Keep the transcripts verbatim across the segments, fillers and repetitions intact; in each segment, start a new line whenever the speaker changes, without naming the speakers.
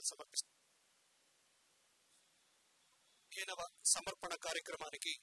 సమర్పిస్తారు. సమర్పణ కార్యక్రమానికి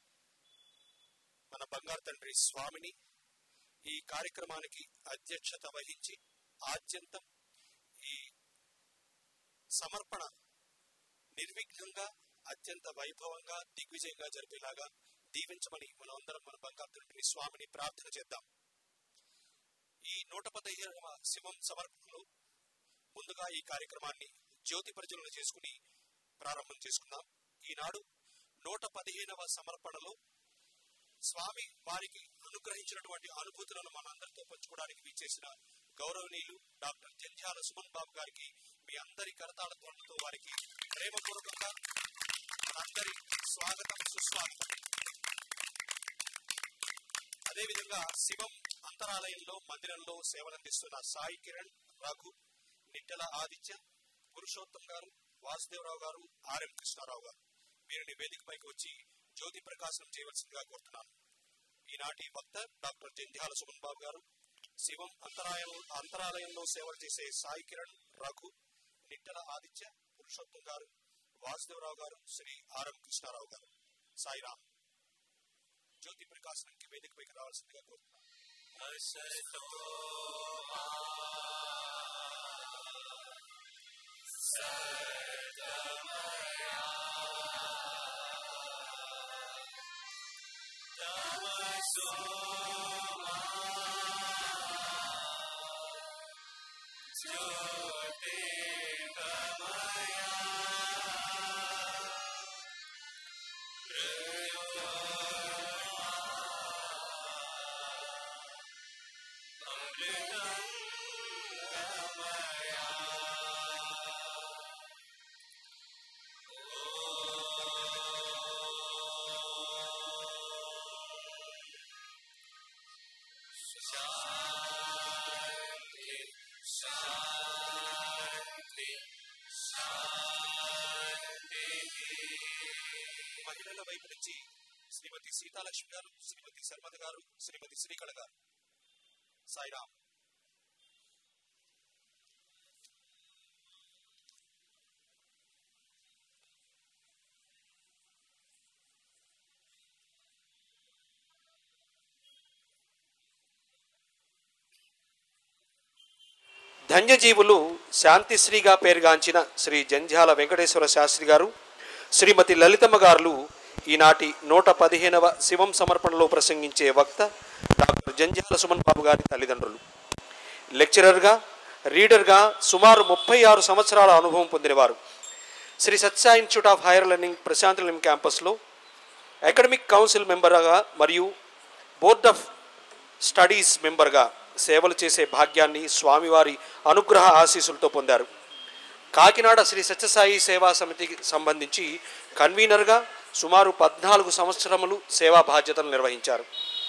మన బంగారు తండ్రి స్వామిని ఈ కార్యక్రమానికి అధ్యక్షత వహించి ఆద్యంతం ఈ సమర్పణ నిర్విఘ్నంగా అత్యంత వైభవంగా దిగ్విజయంగా జరిపేలాగా దీవించమని మనం అందరం మన బంగారు తండ్రి స్వామిని ప్రార్థన చేద్దాం. ఈ నూట పదిహేనవ శివం సమర్పణలో ముందుగా ఈ కార్యక్రమాన్ని జ్యోతి ప్రజ్వలన చేసుకుని ప్రారంభం చేసుకుందాం. ఈనాడు నూట పదిహేనవ సమర్పణలో స్వామి వారికి అనుగ్రహించినటువంటి అనుభూతులను మనందరితో పంచుకోవడానికి విచ్చేసిన గౌరవనీయులు డాక్టర్ జంధ్యాల సుమన్ బాబు గారికి మీ అందరి కరతాళ ధ్వనులతో వారికి ప్రేమపూర్వకంగా మనందరి స్వాగతం సుస్వాగతం. అదేవిధంగా శివం అంతరాలయంలో మందిరంలో సేవలందిస్తున్న సాయి కిరణ్, రఘు, నిట్టెల ఆదిత్య, పురుషోత్తం గారు, వాసుదేవరావు గారు, ఆర్ఎం కృష్ణారావు గారు వీరిని వేదికపైకి వచ్చి జ్యోతి ప్రకాశనం చేయవలసిందిగా కోరుతున్నాను. ఈనాటి వక్త డాక్టర్ జంధ్యాల సుమన్ బాబు గారు, శివం అంతరాయం అంతరాలయంలో సేవలు చేసే సాయి కిరణ్, రఘు, నిట్టెల ఆదిత్య, పురుషోత్తం గారు, వాసుదేవరావు గారు, శ్రీ ఆర్ఎం కృష్ణారావు గారు. సాయిరామ్. జ్యోతి ప్రకాశనంకి వేదికపైకి రావాల్సిందిగా కోరుతున్నాను. మహిళల వైపు నుంచి శ్రీమతి సీతాలక్ష్మి గారు, శ్రీమతి శర్మద గారు, శ్రీమతి శ్రీకళ గారు. సాయిరామ్. ధన్యజీవులు శాంతిశ్రీగా పేరుగాంచిన శ్రీ జంధ్యాల వెంకటేశ్వర శాస్త్రి గారు, శ్రీమతి లలితమ్మ గారు ఈనాటి నూట పదిహేనవ శివం సమర్పణలో ప్రసంగించే వక్త డాక్టర్ జంధ్యాల సుమన్ బాబు గారి తల్లిదండ్రులు. లెక్చరర్గా, రీడర్గా సుమారు ముప్పై ఆరు సంవత్సరాల అనుభవం పొందినవారు. Sri Sathya institute of higher learning Prasanthi Nilayam క్యాంపస్లో అకాడమిక్ కౌన్సిల్ మెంబర్గా మరియు బోర్డ్ ఆఫ్ స్టడీస్ మెంబర్గా సేవలు చేసే భాగ్యాన్ని స్వామివారి అనుగ్రహ ఆశీస్సులతో పొందారు. కాకినాడ శ్రీ సత్యసాయి సేవా సమితికి సంబంధించి కన్వీనర్గా సుమారు పద్నాలుగు సంవత్సరములు సేవా బాధ్యతలు నిర్వహించారు.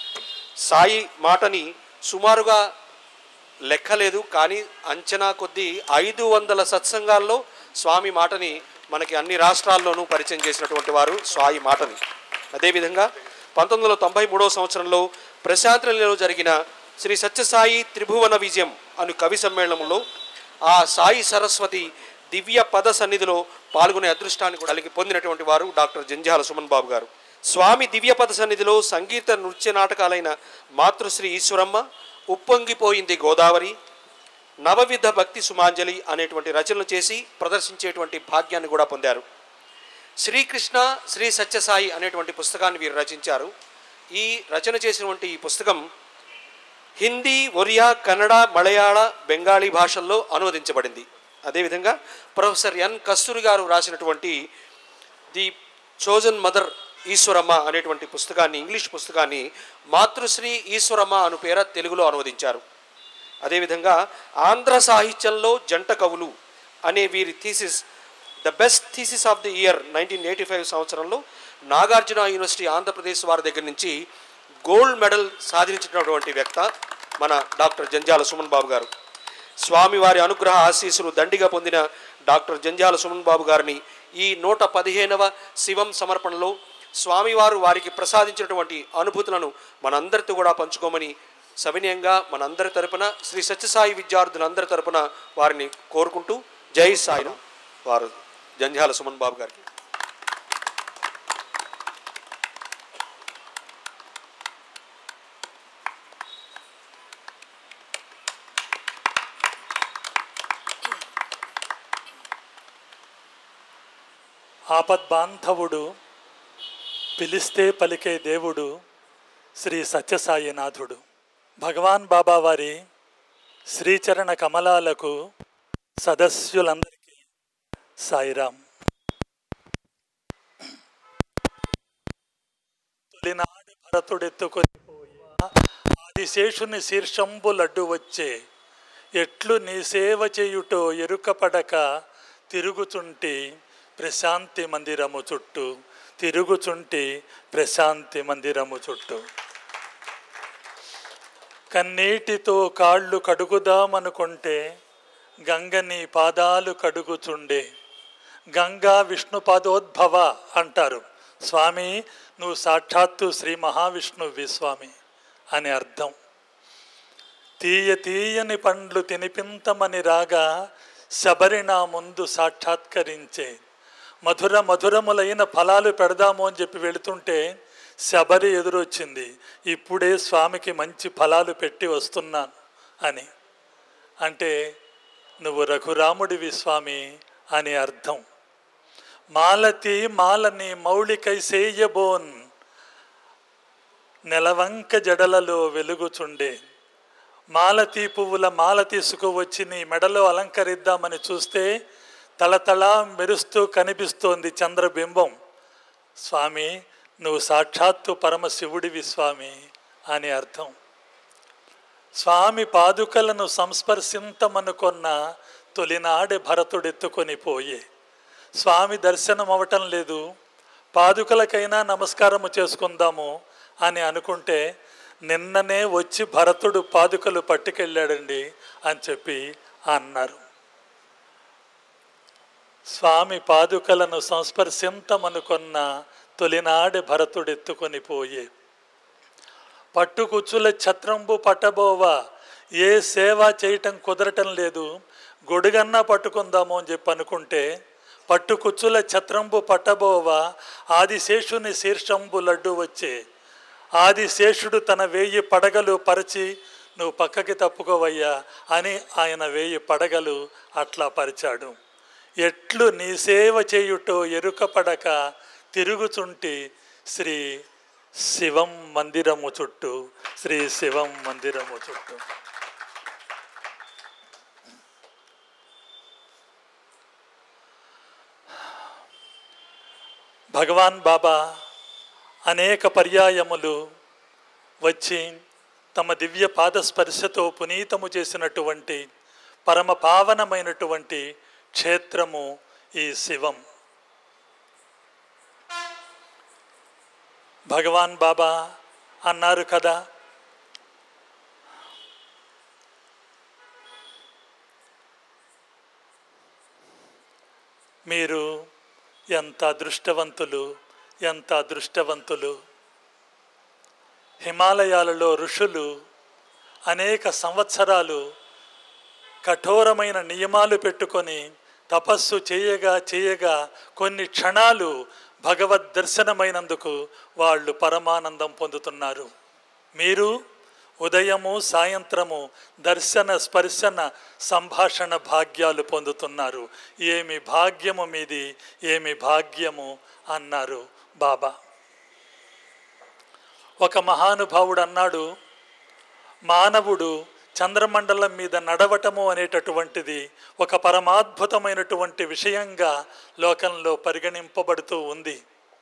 సాయి మాటని సుమారుగా లెక్కలేదు, కానీ అంచనా కొద్దీ ఐదు వందల సత్సంగాల్లో స్వామి మాటని మనకి అన్ని రాష్ట్రాల్లోనూ పరిచయం చేసినటువంటి వారు సాయి మాటని. అదేవిధంగా పంతొమ్మిది వందల తొంభై మూడవ సంవత్సరంలో ప్రశాంతనిలయంలో జరిగిన శ్రీ సత్యసాయి త్రిభువన విజయం అను కవి సమ్మేళనంలో ఆ సాయి సరస్వతి దివ్య పద సన్నిధిలో పాల్గొనే అదృష్టాన్ని కూడా కలిగి పొందినటువంటి వారు డాక్టర్ జంధ్యాల సుమన్ బాబు గారు. స్వామి దివ్య పద సన్నిధిలో సంగీత నృత్య నాటకాలైన మాతృశ్రీ ఈశ్వరమ్మ, ఉప్పొంగిపోయింది గోదావరి, నవవిధ భక్తి సుమాంజలి అనేటువంటి రచనలు చేసి ప్రదర్శించేటువంటి భాగ్యాన్ని కూడా పొందారు. శ్రీకృష్ణ శ్రీ సత్యసాయి అనేటువంటి పుస్తకాన్ని వీరు రచించారు. ఈ రచన చేసినటువంటి ఈ పుస్తకం హిందీ, ఒరియా, కన్నడ, మలయాళ, బెంగాలీ భాషల్లో అనువదించబడింది. అదేవిధంగా ప్రొఫెసర్ ఎన్ కస్తూరి గారు రాసినటువంటి ది చోజన్ మదర్ ఈశ్వరమ్మ అనేటువంటి పుస్తకాన్ని, ఇంగ్లీష్ పుస్తకాన్ని మాతృశ్రీ ఈశ్వరమ్మ అను పేర తెలుగులో అనువదించారు. అదేవిధంగా ఆంధ్ర సాహిత్యంలో జంట కవులు అనే వీరి thesis the best thesis of the year nineteen eighty five సంవత్సరంలో నాగార్జున యూనివర్సిటీ ఆంధ్రప్రదేశ్ వారి దగ్గర నుంచి గోల్డ్ మెడల్ సాధించినటువంటి వ్యక్త మన డాక్టర్ జంధ్యాల సుమన్ బాబు గారు. స్వామివారి అనుగ్రహ ఆశీస్సులు దండిగా పొందిన డాక్టర్ జంధ్యాల సుమన్ బాబు గారిని ఈ నూట పదిహేనవ శివం సమర్పణలో స్వామివారు వారికి ప్రసాదించినటువంటి అనుభూతులను మనందరితో కూడా పంచుకోమని సవినయంగా మనందరి తరపున శ్రీ సత్యసాయి విద్యార్థులందరి తరపున వారిని కోరుకుంటూ జై సాయిరాం. వారు జంధ్యాల సుమన్ బాబు గారికి.
ఆపద్బాంధవుడు, పిలిస్తే పలికే దేవుడు శ్రీ సత్యసాయినాథుడు. భగవాన్ బాబా వారి శ్రీచరణ కమలాలకు సదస్యులందరికీ సాయిరాం. తొలినాడు భరతుడెత్తుకొని ఆదిశేషుని శీర్షంబులడ్డు వచ్చే, ఎట్లు నీ సేవ చేయుటో ఎరుకపడక తిరుగుచుంటి ప్రశాంతి మందిరము చుట్టూ, తిరుగుచుంటి ప్రశాంతి మందిరము చుట్టూ. కన్నీటితో కాళ్ళు కడుగుదామనుకుంటే గంగని పాదాలు కడుగుచుండే. గంగా విష్ణు పాదోద్భవ అంటారు. స్వామి, నువ్వు సాక్షాత్తు శ్రీ మహావిష్ణువి స్వామి అని అర్థం. తీయ తీయని పండ్లు తినిపింతమని రాగా శబరి నా ముందు సాక్షాత్కరించే. మధుర మధురములైన ఫలాలు పెడదాము అని చెప్పి వెళుతుంటే శబరి ఎదురొచ్చింది. ఇప్పుడే స్వామికి మంచి ఫలాలు పెట్టి వస్తున్నాను అని. అంటే నువ్వు రఘురాముడివి స్వామి అని అర్థం. మాలతి మాలని మౌళికై సేయబోన్, నెలవంక జడలలో వెలుగుచుండే. మాలతీ పువ్వుల మాల తీసుకు వచ్చి నీ మెడలో అలంకరిద్దామని చూస్తే తళతళ మెరుస్తూ కనిపిస్తోంది చంద్రబింబం. స్వామి, నువ్వు సాక్షాత్తు పరమశివుడివి స్వామి అని అర్థం. స్వామి పాదుకలను సంస్పర్శింతమనుకొన్న తొలినాడే భరతుడెత్తుకొని పోయే. స్వామి దర్శనం అవటం లేదు, పాదుకలకైనా నమస్కారము చేసుకుందాము అని అనుకుంటే నిన్ననే వచ్చి భరతుడు పాదుకలు పట్టుకెళ్ళాడండి అని చెప్పి అన్నారు. స్వామి పాదుకలను సంస్పర్శింతమనుకొన్న తొలినాడే భరతుడెత్తుకొని పోయే. పట్టుకుచ్చుల ఛత్రంబు పట్టబోవా, ఏ సేవ చేయటం కుదరటం లేదు, గొడుగన్నా పట్టుకుందాము అని చెప్పి అనుకుంటే పట్టుకుచ్చుల ఛత్రంబు పట్టబోవా ఆదిశేషుని శీర్షంబు లడ్డు వచ్చే. ఆదిశేషుడు తన వేయి పడగలు పరిచి నువ్వు పక్కకి తప్పుకోవయ్యా అని ఆయన వేయి పడగలు అట్లా పరిచాడు. ఎట్లు నీ సేవ చేయుటో ఎరుకపడక తిరుగుచుంటి శ్రీ శివం మందిరము చుట్టూ, శ్రీ శివం మందిరము చుట్టూ. భగవాన్ బాబా అనేక పర్యాయములు వచ్చి తమ దివ్య పాదస్పర్శతో పునీతము చేసినటువంటి పరమ పావనమైనటువంటి క్షేత్రము ఈ శివం. భగవాన్ బాబా అన్నారు కదా, మీరు ఎంత అదృష్టవంతులు, ఎంత అదృష్టవంతులు. హిమాలయాలలో ఋషులు అనేక సంవత్సరాలు కఠోరమైన నియమాలు పెట్టుకొని తపస్సు చేయగా చేయగా కొన్ని క్షణాలు భగవద్ దర్శనమైనందుకు వాళ్ళు పరమానందం పొందుతున్నారు. మీరు ఉదయము సాయంత్రము దర్శన స్పర్శన సంభాషణ భాగ్యాలు పొందుతున్నారు. ఏమి భాగ్యము మీది, ఏమి భాగ్యము అన్నారు బాబా. ఒక మహానుభావుడు అన్నాడు, మానవుడు చంద్రమండలం మీద నడవటము అనేటటువంటిది ఒక పరమాద్భుతమైనటువంటి విషయంగా లోకంలో పరిగణింపబడుతూ ఉంది.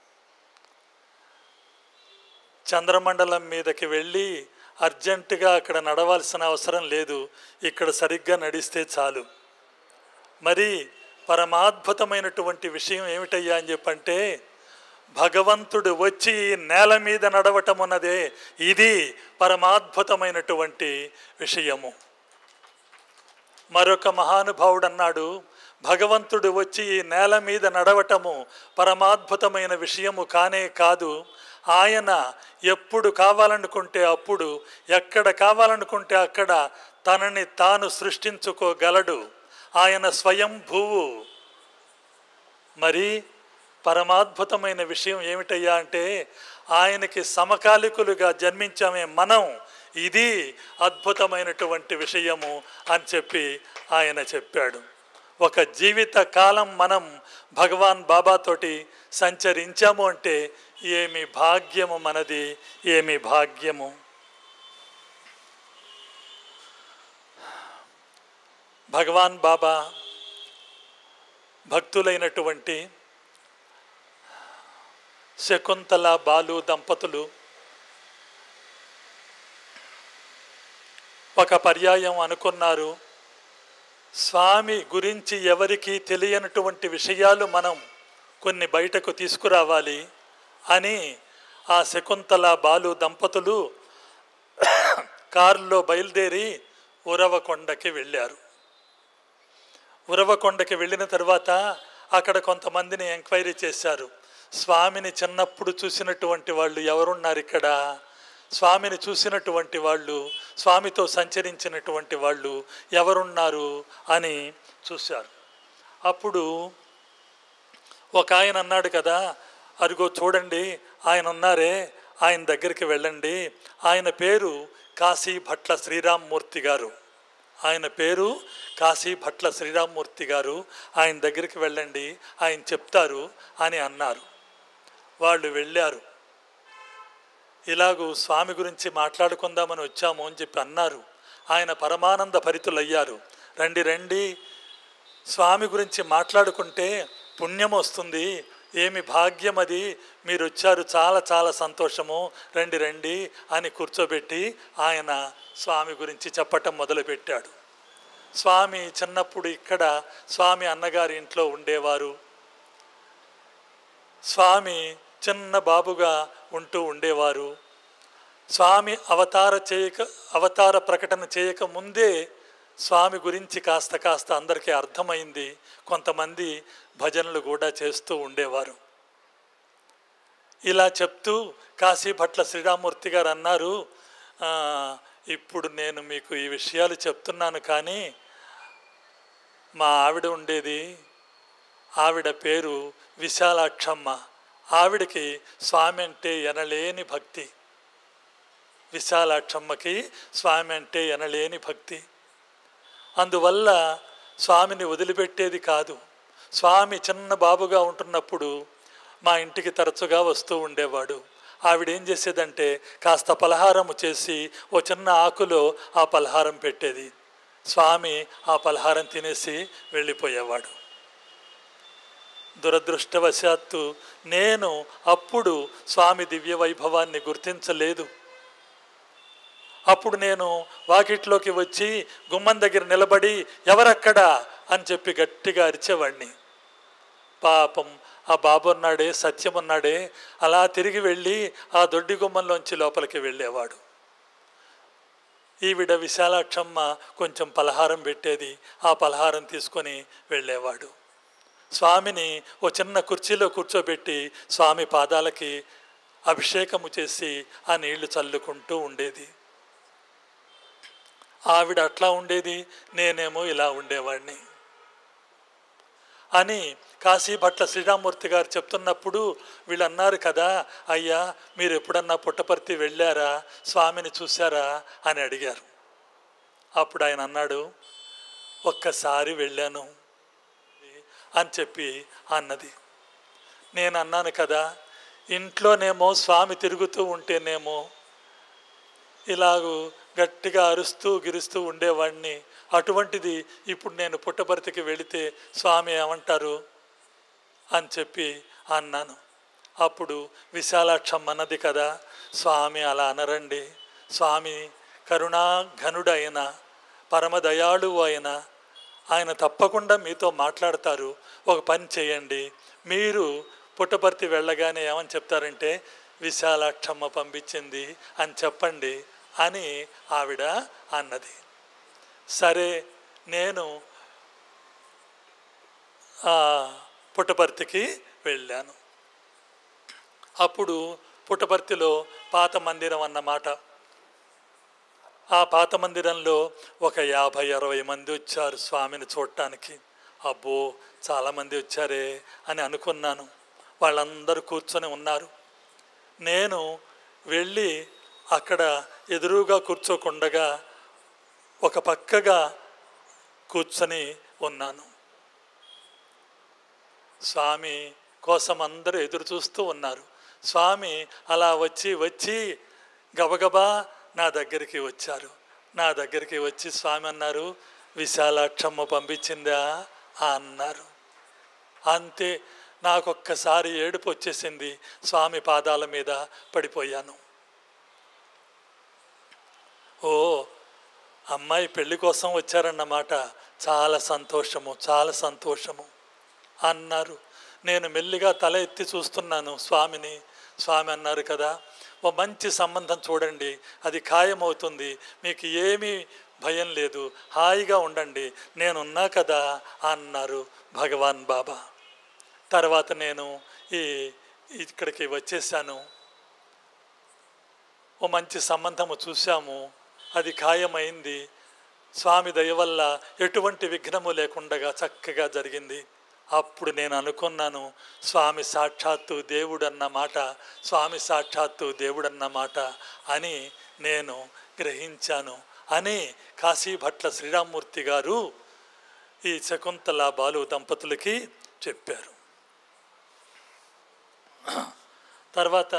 చంద్రమండలం మీదకి వెళ్ళి అర్జెంటుగా అక్కడ నడవాల్సిన అవసరం లేదు, ఇక్కడ సరిగ్గా నడిస్తే చాలు. మరి పరమాద్భుతమైనటువంటి విషయం ఏమిటయ్యా అని చెప్పంటే, భగవంతుడు వచ్చి నేల మీద నడవటం అన్నదే ఇది పరమాద్భుతమైనటువంటి విషయము. మరొక మహానుభావుడు అన్నాడు, భగవంతుడు వచ్చి ఈ నేల మీద నడవటము పరమాద్భుతమైన విషయము కానే కాదు, ఆయన ఎప్పుడు కావాలనుకుంటే అప్పుడు, ఎక్కడ కావాలనుకుంటే అక్కడ తనని తాను సృష్టించుకోగలడు. ఆయన స్వయంభువు. మరి పరమాద్భుతమైన విషయం ఏమిటయ్యా అంటే ఆయనకి సమకాలికులుగా జన్మించామే మనం. ఇది అద్భుతమైనటువంటి విషయము అని చెప్పి ఆయన చెప్పాడు. ఒక జీవిత కాలం మనం భగవాన్ బాబాతోటి సంచరించాము అంటే ఏమి భాగ్యము మనది, ఏమి భాగ్యము. భగవాన్ బాబా భక్తులైనటువంటి శకుంతల బాలు దంపతులు ఒక పర్యాయం అనుకున్నారు, స్వామి గురించి ఎవరికి తెలియనటువంటి విషయాలు మనం కొన్ని బయటకు తీసుకురావాలి అని ఆ శకుంతల బాలు దంపతులు కారులో బయలుదేరి ఉరవకొండకి వెళ్ళారు. ఉరవకొండకి వెళ్ళిన తర్వాత అక్కడ కొంతమందిని ఎంక్వైరీ చేశారు. స్వామిని చిన్నప్పుడు చూసినటువంటి వాళ్ళు ఎవరున్నారు ఇక్కడ, స్వామిని చూసినటువంటి వాళ్ళు, స్వామితో సంచరించినటువంటి వాళ్ళు ఎవరున్నారు అని చూశారు. అప్పుడు ఒక ఆయన అన్నాడు కదా, అరుగో చూడండి ఆయన ఉన్నారే, ఆయన దగ్గరికి వెళ్ళండి. ఆయన పేరు కాశీ భట్ల శ్రీరామ్మూర్తి గారు. ఆయన పేరు కాశీ భట్ల శ్రీరామ్మూర్తి గారు. ఆయన దగ్గరికి వెళ్ళండి, ఆయన చెప్తారు అని అన్నారు. వాళ్ళు వెళ్ళారు. ఇలాగూ స్వామి గురించి మాట్లాడుకుందామని వచ్చాము అని చెప్పి అన్నారు. ఆయన పరమానంద భరితులయ్యారు. రండి రండి, స్వామి గురించి మాట్లాడుకుంటే పుణ్యం వస్తుంది, ఏమి భాగ్యం అది, మీరు వచ్చారు, చాలా చాలా సంతోషము, రండి రండి అని కూర్చోబెట్టి ఆయన స్వామి గురించి చెప్పటం మొదలుపెట్టాడు. స్వామి చిన్నప్పుడు ఇక్కడ స్వామి అన్నగారి ఇంట్లో ఉండేవారు. స్వామి చిన్న బాబుగా ఉంటూ ఉండేవారు. స్వామి అవతార చేయక అవతార ప్రకటన చేయక ముందే స్వామి గురించి కాస్త కాస్త అందరికీ అర్థమైంది. కొంతమంది భజనలు కూడా చేస్తూ ఉండేవారు. ఇలా చెప్తూ కాశీ భట్ల శ్రీరామ్మూర్తి గారు అన్నారు, ఇప్పుడు నేను మీకు ఈ విషయాలు చెప్తున్నాను కానీ మా ఆవిడ ఉండేది, ఆవిడ పేరు విశాలాక్షమ్మ. ఆవిడకి స్వామి అంటే ఎనలేని భక్తి. విశాలాక్షమ్మకి స్వామి అంటే ఎనలేని భక్తి. అందువల్ల స్వామిని వదిలిపెట్టేది కాదు. స్వామి చిన్న బాబుగా ఉంటున్నప్పుడు మా ఇంటికి తరచుగా వస్తూ ఉండేవాడు. ఆవిడేం చేసేదంటే కాస్త పలహారము చేసి ఓ చిన్న ఆకులో ఆ పలహారం పెట్టేది. స్వామి ఆ పలహారం తినేసి వెళ్ళిపోయేవాడు. దురదృష్టవశాత్తు నేను అప్పుడు స్వామి దివ్య వైభవాన్ని గుర్తించలేదు. అప్పుడు నేను వాకిట్లోకి వచ్చి గుమ్మం దగ్గర నిలబడి ఎవరక్కడా అని చెప్పి గట్టిగా అరిచేవాడిని. పాపం ఆ బాబు ఉన్నాడే, సత్యం ఉన్నాడే, అలా తిరిగి వెళ్ళి ఆ దొడ్డి గుమ్మంలోంచి లోపలికి వెళ్ళేవాడు. ఈవిడ విశాలాక్షమ్మ కొంచెం పలహారం పెట్టేది, ఆ పలహారం తీసుకొని వెళ్ళేవాడు. స్వామిని ఓ చిన్న కుర్చీలో కూర్చోబెట్టి స్వామి పాదాలకి అభిషేకము చేసి ఆ నీళ్లు చల్లుకుంటూ ఉండేది. ఆవిడ అట్లా ఉండేది, నేనేమో ఇలా ఉండేవాడిని అని కాశీ భట్ల శ్రీరామ్మూర్తి గారు చెప్తున్నప్పుడు వీళ్ళు అన్నారు కదా, అయ్యా మీరు ఎప్పుడన్నా పుట్టపర్తి వెళ్ళారా, స్వామిని చూశారా అని అడిగారు. అప్పుడు ఆయన అన్నాడు, ఒక్కసారి వెళ్ళాను అని చెప్పి అన్నది. నేను అన్నాను కదా, ఇంట్లోనేమో స్వామి తిరుగుతూ ఉంటేనేమో ఇలాగూ గట్టిగా అరుస్తూ గిరుస్తూ ఉండేవాడిని. అటువంటిది ఇప్పుడు నేను పుట్టపర్తికి వెళితే స్వామి ఏమంటారు అని చెప్పి అన్నాను. అప్పుడు విశాలాక్షమ్మ అన్నది కదా, స్వామి అలా అనరండి, స్వామి కరుణాఘనుడైన పరమదయాళువు అయిన ఆయన తప్పకుండా మీతో మాట్లాడతారు. ఒక పని చేయండి, మీరు పుట్టపర్తి వెళ్ళగానే ఏమని చెప్తారంటే విశాలాక్షమ్మ పంపించింది అని చెప్పండి అని ఆవిడ అన్నది. సరే, నేను పుట్టపర్తికి వెళ్ళాను. అప్పుడు పుట్టపర్తిలో పాత మందిరం అన్నమాట. ఆ పాత మందిరంలో ఒక యాభై అరవై మంది వచ్చారు స్వామిని చూడటానికి. అబ్బో చాలామంది వచ్చారే అని అనుకున్నాను. వాళ్ళందరూ కూర్చొని ఉన్నారు. నేను వెళ్ళి అక్కడ ఎదురుగా కూర్చోకుండగా ఒక పక్కగా కూర్చొని ఉన్నాను. స్వామి కోసం అందరూ ఎదురు చూస్తూ ఉన్నారు. స్వామి అలా వచ్చి వచ్చి గబగబా నా దగ్గరికి వచ్చారు. నా దగ్గరికి వచ్చి స్వామి అన్నారు, విశాలాక్షమ్మ పంపించిందా అన్నారు. అంతే, నాకొక్కసారి ఏడుపు వచ్చేసింది. స్వామి పాదాల మీద పడిపోయాను. ఓ అమ్మాయి పెళ్లి కోసం వచ్చారన్నమాట, చాలా సంతోషము చాలా సంతోషము అన్నారు. నేను మెల్లిగా తల ఎత్తి చూస్తున్నాను స్వామిని. స్వామి అన్నారు కదా, ఓ మంచి సంబంధం చూడండి, అది ఖాయమవుతుంది, మీకు ఏమీ భయం లేదు, హాయిగా ఉండండి, నేనున్నా కదా అన్నారు భగవాన్ బాబా. తర్వాత నేను ఈ ఇక్కడికి వచ్చేసాను. ఓ మంచి సంబంధము చూసాము, అది ఖాయమైంది. స్వామి దయ వల్ల ఎటువంటి విఘ్నము లేకుండా చక్కగా జరిగింది. అప్పుడు నేను అనుకున్నాను, స్వామి సాక్షాత్తు దేవుడన్న మాట, స్వామి సాక్షాత్తు దేవుడన్న మాట అని నేను గ్రహించాను అని కాశీభట్ల శ్రీరామ్మూర్తి గారు ఈ శకుంతల బాలు దంపతులకి చెప్పారు. తర్వాత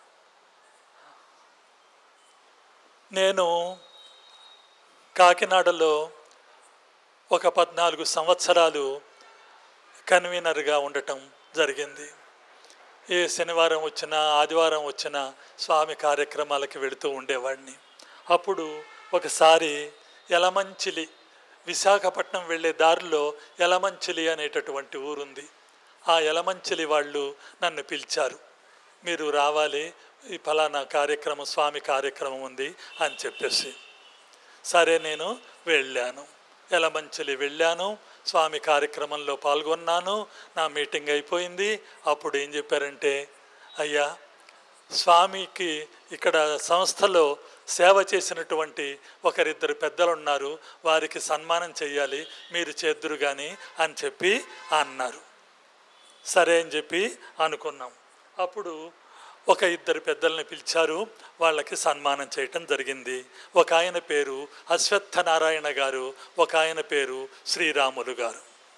నేను కాకినాడలో ఒక పద్నాలుగు సంవత్సరాలు కన్వీనర్గా ఉండటం జరిగింది. ఏ శనివారం వచ్చినా ఆదివారం వచ్చినా స్వామి కార్యక్రమాలకి వెళుతూ ఉండేవాడిని. అప్పుడు ఒకసారి యలమంచిలి, విశాఖపట్నం వెళ్ళే దారిలో యలమంచిలి అనేటటువంటి ఊరుంది. ఆ యలమంచిలి వాళ్ళు నన్ను పిలిచారు, మీరు రావాలి, ఈ ఫలానా కార్యక్రమం స్వామి కార్యక్రమం ఉంది అని చెప్పేసి. సరే నేను వెళ్ళాను, యలమంచిలి వెళ్ళాను, స్వామి కార్యక్రమంలో పాల్గొన్నాను. నా మీటింగ్ అయిపోయింది. అప్పుడు ఏం చెప్పారంటే, అయ్యా స్వామికి ఇక్కడ సంస్థలో సేవ చేసినటువంటి ఒకరిద్దరు పెద్దలు ఉన్నారు, వారికి సన్మానం చేయాలి, మీరు చేద్దురు కానీ అని చెప్పి అన్నారు. సరే అని చెప్పి అనుకున్నాం. అప్పుడు ఒక ఇద్దరు పెద్దల్ని పిలిచారు, వాళ్ళకి సన్మానం చేయటం జరిగింది. ఒక ఆయన పేరు అశ్వత్థనారాయణ గారు, ఒక ఆయన పేరు శ్రీరాములు గారు.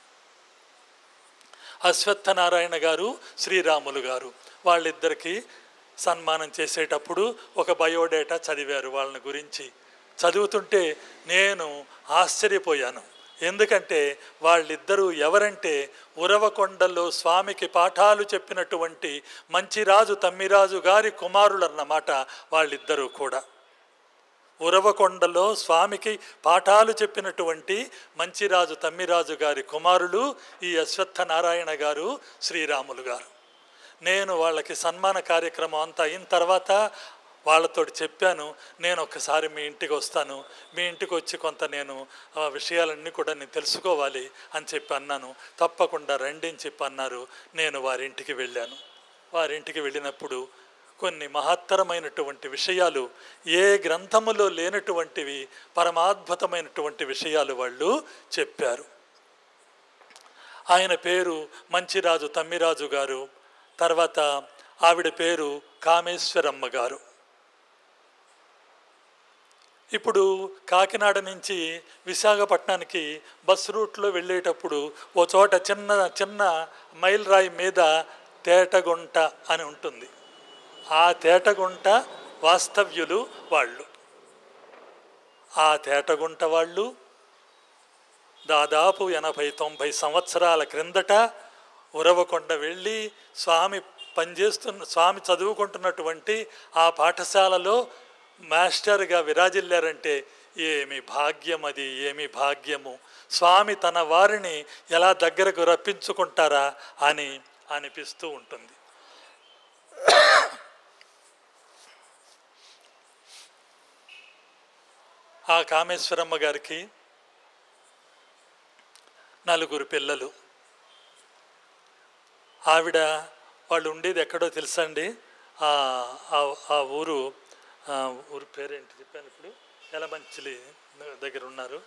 అశ్వత్థనారాయణ గారు, శ్రీరాములు గారు వాళ్ళిద్దరికీ సన్మానం చేసేటప్పుడు ఒక బయోడేటా చదివారు వాళ్ళని గురించి. చదువుతుంటే నేను ఆశ్చర్యపోయాను. ఎందుకంటే వాళ్ళిద్దరూ ఎవరంటే, ఉరవకొండలో స్వామికి పాఠాలు చెప్పినటువంటి మంచిరాజు తమ్మిరాజు గారి కుమారులన్నమాట వాళ్ళిద్దరూ కూడా. ఉరవకొండలో స్వామికి పాఠాలు చెప్పినటువంటి మంచిరాజు తమ్మిరాజు గారి కుమారులు ఈ అశ్వత్థనారాయణ గారు, శ్రీరాములు గారు. నేను వాళ్ళకి సన్మాన కార్యక్రమం అంతా అయిన తర్వాత వాళ్ళతో చెప్పాను, నేను ఒక్కసారి మీ ఇంటికి వస్తాను, మీ ఇంటికి వచ్చి కొంత నేను ఆ విషయాలన్నీ కూడా నేను తెలుసుకోవాలి అని చెప్పి అన్నాను. తప్పకుండా రండి అని చెప్పి అన్నారు. నేను వారింటికి వెళ్ళాను. వారింటికి వెళ్ళినప్పుడు కొన్ని మహత్తరమైనటువంటి విషయాలు, ఏ గ్రంథములో లేనటువంటివి, పరమాద్భుతమైనటువంటి విషయాలు వాళ్ళు చెప్పారు. ఆయన పేరు మంచిరాజు తమ్మిరాజు గారు, తర్వాత ఆవిడ పేరు కామేశ్వరమ్మ గారు. ఇప్పుడు కాకినాడ నుంచి విశాఖపట్నానికి బస్ రూట్లో వెళ్ళేటప్పుడు ఓ చోట చిన్న చిన్న మైల్ రాయి మీద తేటగుంట అని ఉంటుంది. ఆ తేటగుంట వాస్తవ్యులు వాళ్ళు. ఆ తేటగుంట వాళ్ళు దాదాపు ఎనభై తొంభై సంవత్సరాల క్రిందట ఉరవకొండ వెళ్ళి స్వామి పనిచేస్తున్న స్వామి చదువుకుంటున్నటువంటి ఆ పాఠశాలలో మాస్టర్గా విరాజిల్లారంటే ఏమి భాగ్యం అది, ఏమి భాగ్యము. స్వామి తన వారిని ఎలా దగ్గరకు రప్పించుకుంటారా అని అనిపిస్తూ ఉంటుంది. ఆ కామేశ్వరమ్మ గారికి నలుగురు పిల్లలు. ఆవిడ వాళ్ళు ఉండేది ఎక్కడో తెలుసండి, ఆ ఊరు ఊరు పేరేంటి చెప్పాను ఇప్పుడు, ఎలమంచిలి దగ్గర ఉన్నారు.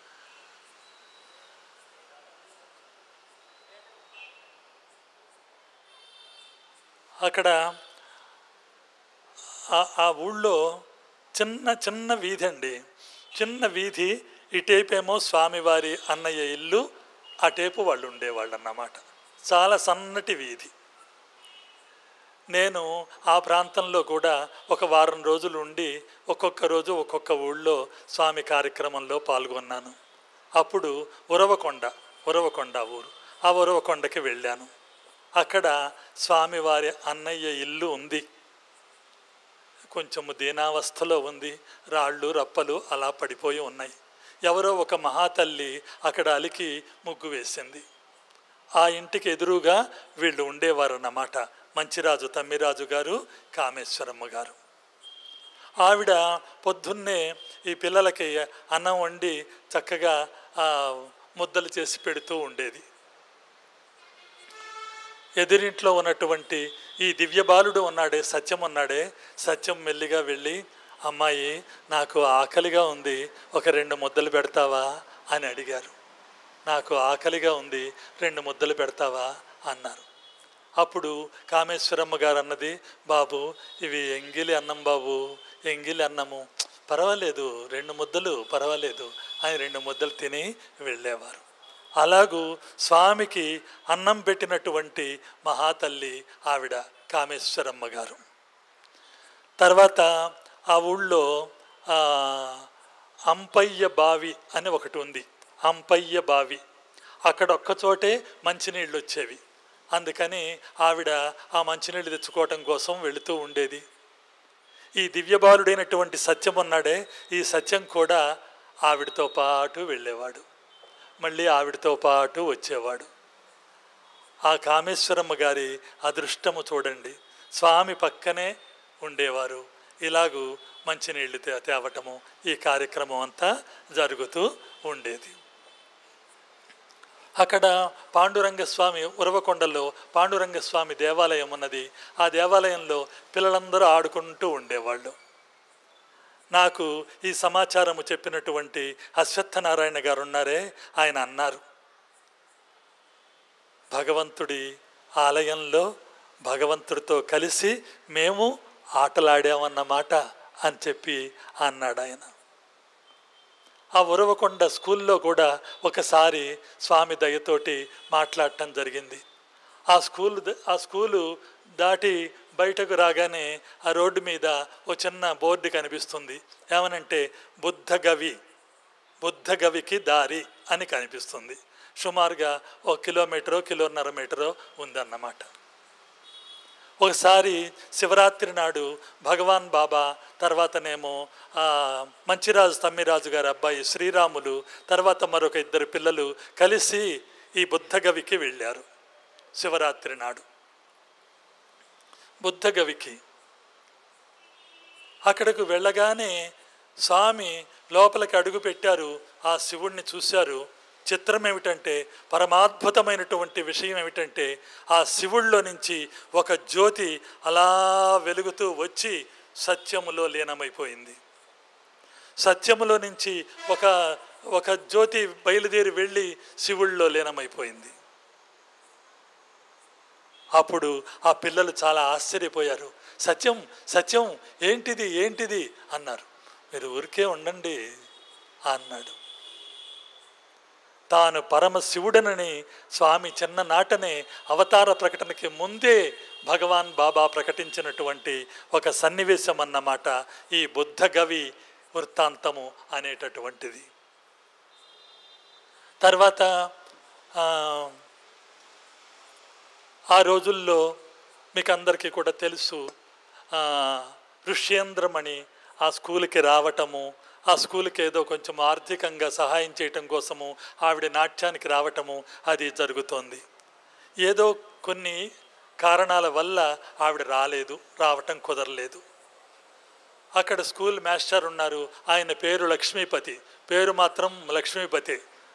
అక్కడ ఆ ఊళ్ళో చిన్న చిన్న వీధి అండి. చిన్న వీధి, ఇటేపేమో స్వామివారి అన్నయ్య ఇల్లు, అటేపు వాళ్ళు ఉండేవాళ్ళు అన్నమాట. చాలా సన్నటి వీధి. నేను ఆ ప్రాంతంలో కూడా ఒక వారం రోజులు ఉండి ఒక్కొక్క రోజు ఒక్కొక్క ఊళ్ళో స్వామి కార్యక్రమంలో పాల్గొన్నాను. అప్పుడు ఉరవకొండ ఉరవకొండ ఊరు, ఆ ఉరవకొండకి వెళ్ళాను. అక్కడ స్వామివారి అన్నయ్య ఇల్లు ఉంది. కొంచెము దీనావస్థలో ఉంది. రాళ్ళు రప్పలు అలా పడిపోయి ఉన్నాయి. ఎవరో ఒక మహాతల్లి అక్కడ అలికి ముగ్గు వేసింది. ఆ ఇంటికి ఎదురుగా వీళ్ళు ఉండేవారు అన్నమాట. మంచిరాజు తమ్మిరాజు గారు, కామేశ్వరమ్మ గారు. ఆవిడ పొద్దున్నే ఈ పిల్లలకి అన్నం వండి చక్కగా ముద్దలు చేసి పెడుతూ ఉండేది. ఎదురింట్లో ఉన్నటువంటి ఈ దివ్యబాలుడు ఉన్నాడే, సత్యం ఉన్నాడే, సత్యం మెల్లిగా వెళ్ళి, అమ్మాయి నాకు ఆకలిగా ఉంది, ఒక రెండు ముద్దలు పెడతావా అని అడిగారు. నాకు ఆకలిగా ఉంది, రెండు ముద్దలు పెడతావా అన్నారు. అప్పుడు కామేశ్వరమ్మ గారు అన్నది, బాబు ఇవి ఎంగిలి అన్నం బాబు, ఎంగిలి అన్నము, పర్వాలేదు రెండు ముద్దలు పర్వాలేదు అని రెండు ముద్దలు తిని వెళ్ళేవారు. అలాగూ స్వామికి అన్నం పెట్టినటువంటి మహాతల్లి ఆవిడ కామేశ్వరమ్మ గారు. తర్వాత ఆ ఊళ్ళో అంపయ్య బావి అని ఒకటి ఉంది. అంపయ్య బావి, అక్కడ ఒక్కచోటే మంచినీళ్ళు వచ్చేవి. అందుకని ఆవిడ ఆ మంచినీళ్ళు తెచ్చుకోవటం కోసం వెళుతూ ఉండేది. ఈ దివ్యబాలుడైనటువంటి సత్యం ఉన్నాడే, ఈ సత్యం కూడా ఆవిడతో పాటు వెళ్ళేవాడు, మళ్ళీ ఆవిడతో పాటు వచ్చేవాడు. ఆ కామేశ్వరమ్మ గారి అదృష్టము చూడండి, స్వామి పక్కనే ఉండేవారు. ఇలాగూ మంచినీళ్ళు తే తేవటము ఈ కార్యక్రమం అంతా జరుగుతూ ఉండేది. అక్కడ పాండురంగస్వామి, ఉరవకొండలో పాండురంగస్వామి దేవాలయం ఉన్నది. ఆ దేవాలయంలో పిల్లలందరూ ఆడుకుంటూ ఉండేవాళ్ళు. నాకు ఈ సమాచారము చెప్పినటువంటి అశ్వత్థనారాయణ గారు ఉన్నారే, ఆయన అన్నారు, భగవంతుడి ఆలయంలో భగవంతుడితో కలిసి మేము ఆటలాడామన్నమాట అని చెప్పి అన్నాడు ఆయన. ఆ ఉరవకొండ స్కూల్లో కూడా ఒకసారి స్వామి దయతోటి మాట్లాడటం జరిగింది. ఆ స్కూల్ ఆ స్కూలు దాటి బయటకు రాగానే ఆ రోడ్డు మీద ఒక చిన్న బోర్డు కనిపిస్తుంది. ఏమనంటే బుద్ధగవి, బుద్ధగవికి దారి అని కనిపిస్తుంది. సుమారుగా ఒక కిలోమీటరో కిలోన్నర మీటరో ఉందన్నమాట. ఒకసారి శివరాత్రి నాడు భగవాన్ బాబా, తర్వాతనేమో మంచిరాజు తమ్మిరాజు గారి అబ్బాయి శ్రీరాములు, తర్వాత మరొక ఇద్దరు పిల్లలు కలిసి ఈ బుద్ధగవికి వెళ్ళారు. శివరాత్రి నాడు బుద్ధగవికి అక్కడకు వెళ్ళగానే స్వామి లోపలికి అడుగు పెట్టారు. ఆ శివుణ్ణి చూశారు. చిత్రం ఏమిటంటే, పరమాద్భుతమైనటువంటి విషయం ఏమిటంటే, ఆ శివుళ్ళో నుంచి ఒక జ్యోతి అలా వెలుగుతూ వచ్చి సత్యములో లీనమైపోయింది. సత్యములో నుంచి ఒక ఒక జ్యోతి బయలుదేరి వెళ్ళి శివుళ్ళో లీనమైపోయింది. అప్పుడు ఆ పిల్లలు చాలా ఆశ్చర్యపోయారు. సత్యం సత్యం ఏంటిది ఏంటిది అన్నారు. మీరు ఊరికే ఉండండి అన్నాడు. తాను పరమశివుడనని స్వామి చిన్ననాటనే అవతార ప్రకటనకి ముందే భగవాన్ బాబా ప్రకటించినటువంటి ఒక సన్నివేశం అన్నమాట ఈ బుద్ధగవి వృత్తాంతము అనేటటువంటిది. తర్వాత ఆ రోజుల్లో మీకు అందరికీ కూడా తెలుసు, ఋష్యేంద్రమణి ఆ స్కూల్కి రావటము, ఆ స్కూల్కి ఏదో కొంచెం ఆర్థికంగా సహాయం చేయటం కోసము ఆవిడ నాట్యానికి రావటము అది జరుగుతోంది. ఏదో కొన్ని కారణాల వల్ల ఆవిడ రాలేదు, రావటం కుదరలేదు. అక్కడ స్కూల్ మాస్టర్ ఉన్నారు, ఆయన పేరు లక్ష్మీపతి, పేరు మాత్రం లక్ష్మీపతి.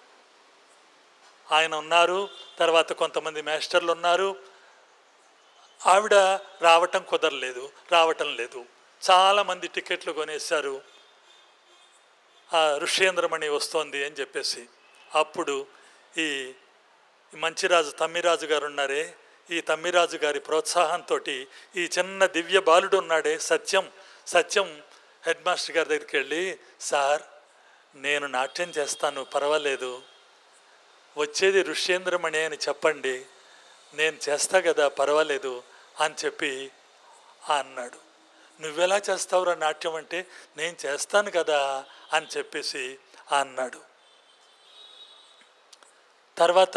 ఆయన ఉన్నారు, తర్వాత కొంతమంది మాస్టర్లు ఉన్నారు. ఆవిడ రావటం కుదరలేదు, రావటం లేదు. చాలామంది టికెట్లు కొనేశారు. ఆ ఋష్యేంద్రమణి వస్తోంది అని చెప్పేసి అప్పుడు ఈ మంచిరాజు తమ్మిరాజు గారు ఉన్నారే, ఈ తమ్మిరాజు గారి ప్రోత్సాహంతో ఈ చిన్న దివ్య బాలుడు ఉన్నాడే సత్యం సత్యం హెడ్ మాస్టర్ గారి దగ్గరికి వెళ్ళి, సార్ నేను నాట్యం చేస్తాను పర్వాలేదు, వచ్చేది ఋష్యేంద్రమణి అని చెప్పండి, నేను చేస్తా కదా పర్వాలేదు అని చెప్పి అన్నాడు. నువ్వెలా చేస్తావురా నాట్యం అంటే, నేను చేస్తాను కదా అని చెప్పేసి అన్నాడు. తర్వాత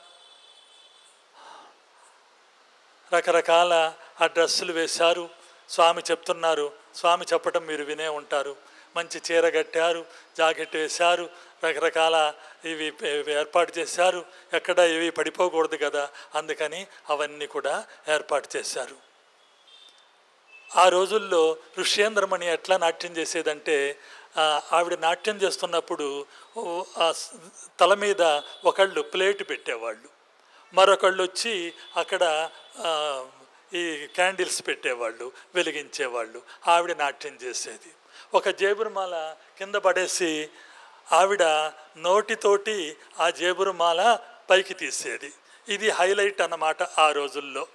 రకరకాల ఆ డ్రెస్సులు వేశారు. స్వామి చెప్తున్నారు, స్వామి చెప్పటం మీరు వినే ఉంటారు. మంచి చీర కట్టారు, జాకెట్ వేశారు, రకరకాల ఇవి ఏర్పాటు చేశారు. ఎక్కడ ఇవి పడిపోకూడదు కదా, అందుకని అవన్నీ కూడా ఏర్పాటు చేశారు. ఆ రోజుల్లో ఋష్యేంద్రమణి ఎట్లా నాట్యం చేసేదంటే, ఆవిడ నాట్యం చేస్తున్నప్పుడు తల మీద ఒకళ్ళు ప్లేట్ పెట్టేవాళ్ళు, మరొకళ్ళు వచ్చి అక్కడ ఈ క్యాండిల్స్ పెట్టేవాళ్ళు, వెలిగించేవాళ్ళు. ఆవిడ నాట్యం చేసేది. ఒక జేబురుమాల కింద పడేసి ఆవిడ నోటితోటి ఆ జేబురుమాల పైకి తీసేది. ఇది హైలైట్ అన్నమాట ఆ రోజుల్లో.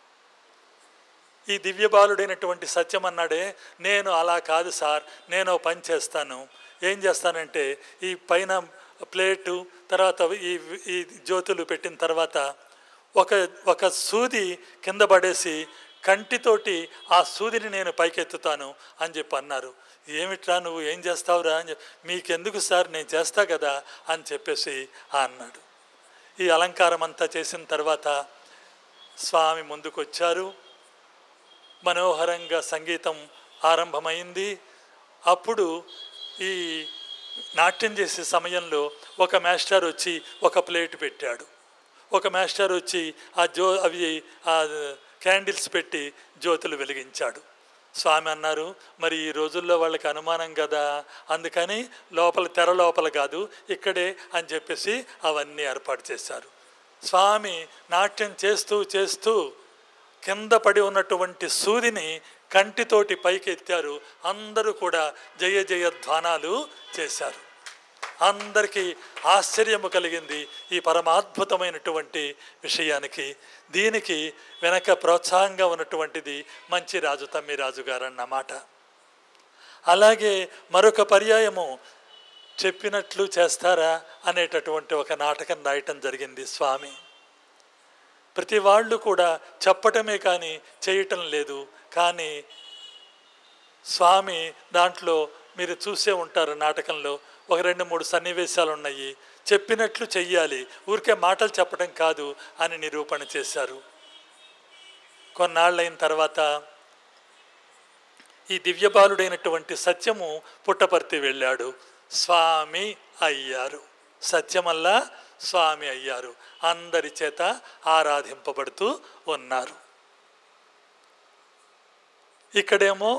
ఈ దివ్యబాలుడైనటువంటి సత్యం అన్నాడే, నేను అలా కాదు సార్, నేను పని చేస్తాను. ఏం చేస్తానంటే, ఈ పైన ప్లేటు తర్వాత ఈ ఈ జ్యోతులు పెట్టిన తర్వాత ఒక ఒక సూది కింద పడేసి కంటితోటి ఆ సూదిని నేను పైకెత్తుతాను అని చెప్పి అన్నారు. ఏమిట్రా నువ్వు ఏం చేస్తావురా అని చెప్పి, మీకెందుకు సార్ నేను చేస్తా కదా అని చెప్పేసి అన్నాడు. ఈ అలంకారం అంతా చేసిన తర్వాత స్వామి ముందుకు వచ్చారు. మనోహరంగా సంగీతం ఆరంభమైంది. అప్పుడు ఈ నాట్యం చేసే సమయంలో ఒక మాస్టర్ వచ్చి ఒక ప్లేట్ పెట్టాడు. ఒక మాస్టర్ వచ్చి ఆ జో అవి ఆ క్యాండిల్స్ పెట్టి జ్యోతులు వెలిగించాడు. స్వామి అన్నారు, మరి ఈ రోజుల్లో వాళ్ళకి అనుమానం కదా, అందుకని లోపల తెర లోపల కాదు ఇక్కడే అని చెప్పేసి అవన్నీ ఏర్పాటు చేశారు. స్వామి నాట్యం చేస్తూ చేస్తూ కింద పడి ఉన్నటువంటి సూదిని కంటితోటి పైకి ఎత్తారు. అందరూ కూడా జయ జయ ధ్వానాలు చేశారు. అందరికీ ఆశ్చర్యము కలిగింది ఈ పరమాద్భుతమైనటువంటి విషయానికి. దీనికి వెనక ప్రోత్సాహంగా ఉన్నటువంటిది మంచిరాజు తమ్మిరాజు గారు అన్నమాట. అలాగే మరొక పర్యాయము చెప్పినట్లు చేస్తారా అనేటటువంటి ఒక నాటకం రాయటం జరిగింది స్వామి. ప్రతి వాళ్ళు కూడా చెప్పటమే కానీ చేయటం లేదు. కానీ స్వామి దాంట్లో మీరు చూసే ఉంటారు, నాటకంలో ఒక రెండు మూడు సన్నివేశాలు ఉన్నాయి. చెప్పినట్లు చెయ్యాలి, ఊరికే మాటలు చెప్పడం కాదు అని నిరూపణ చేశారు. కొన్నాళ్ళైన తర్వాత ఈ దివ్యబాలుడైనటువంటి సత్యము పుట్టపర్తి వెళ్ళాడు. స్వామి అయ్యారు. సత్యమల్లా స్వామి అయ్యారు. అందరి చేత ఆరాధింపబడుతూ ఉన్నారు. ఇక్కడేమో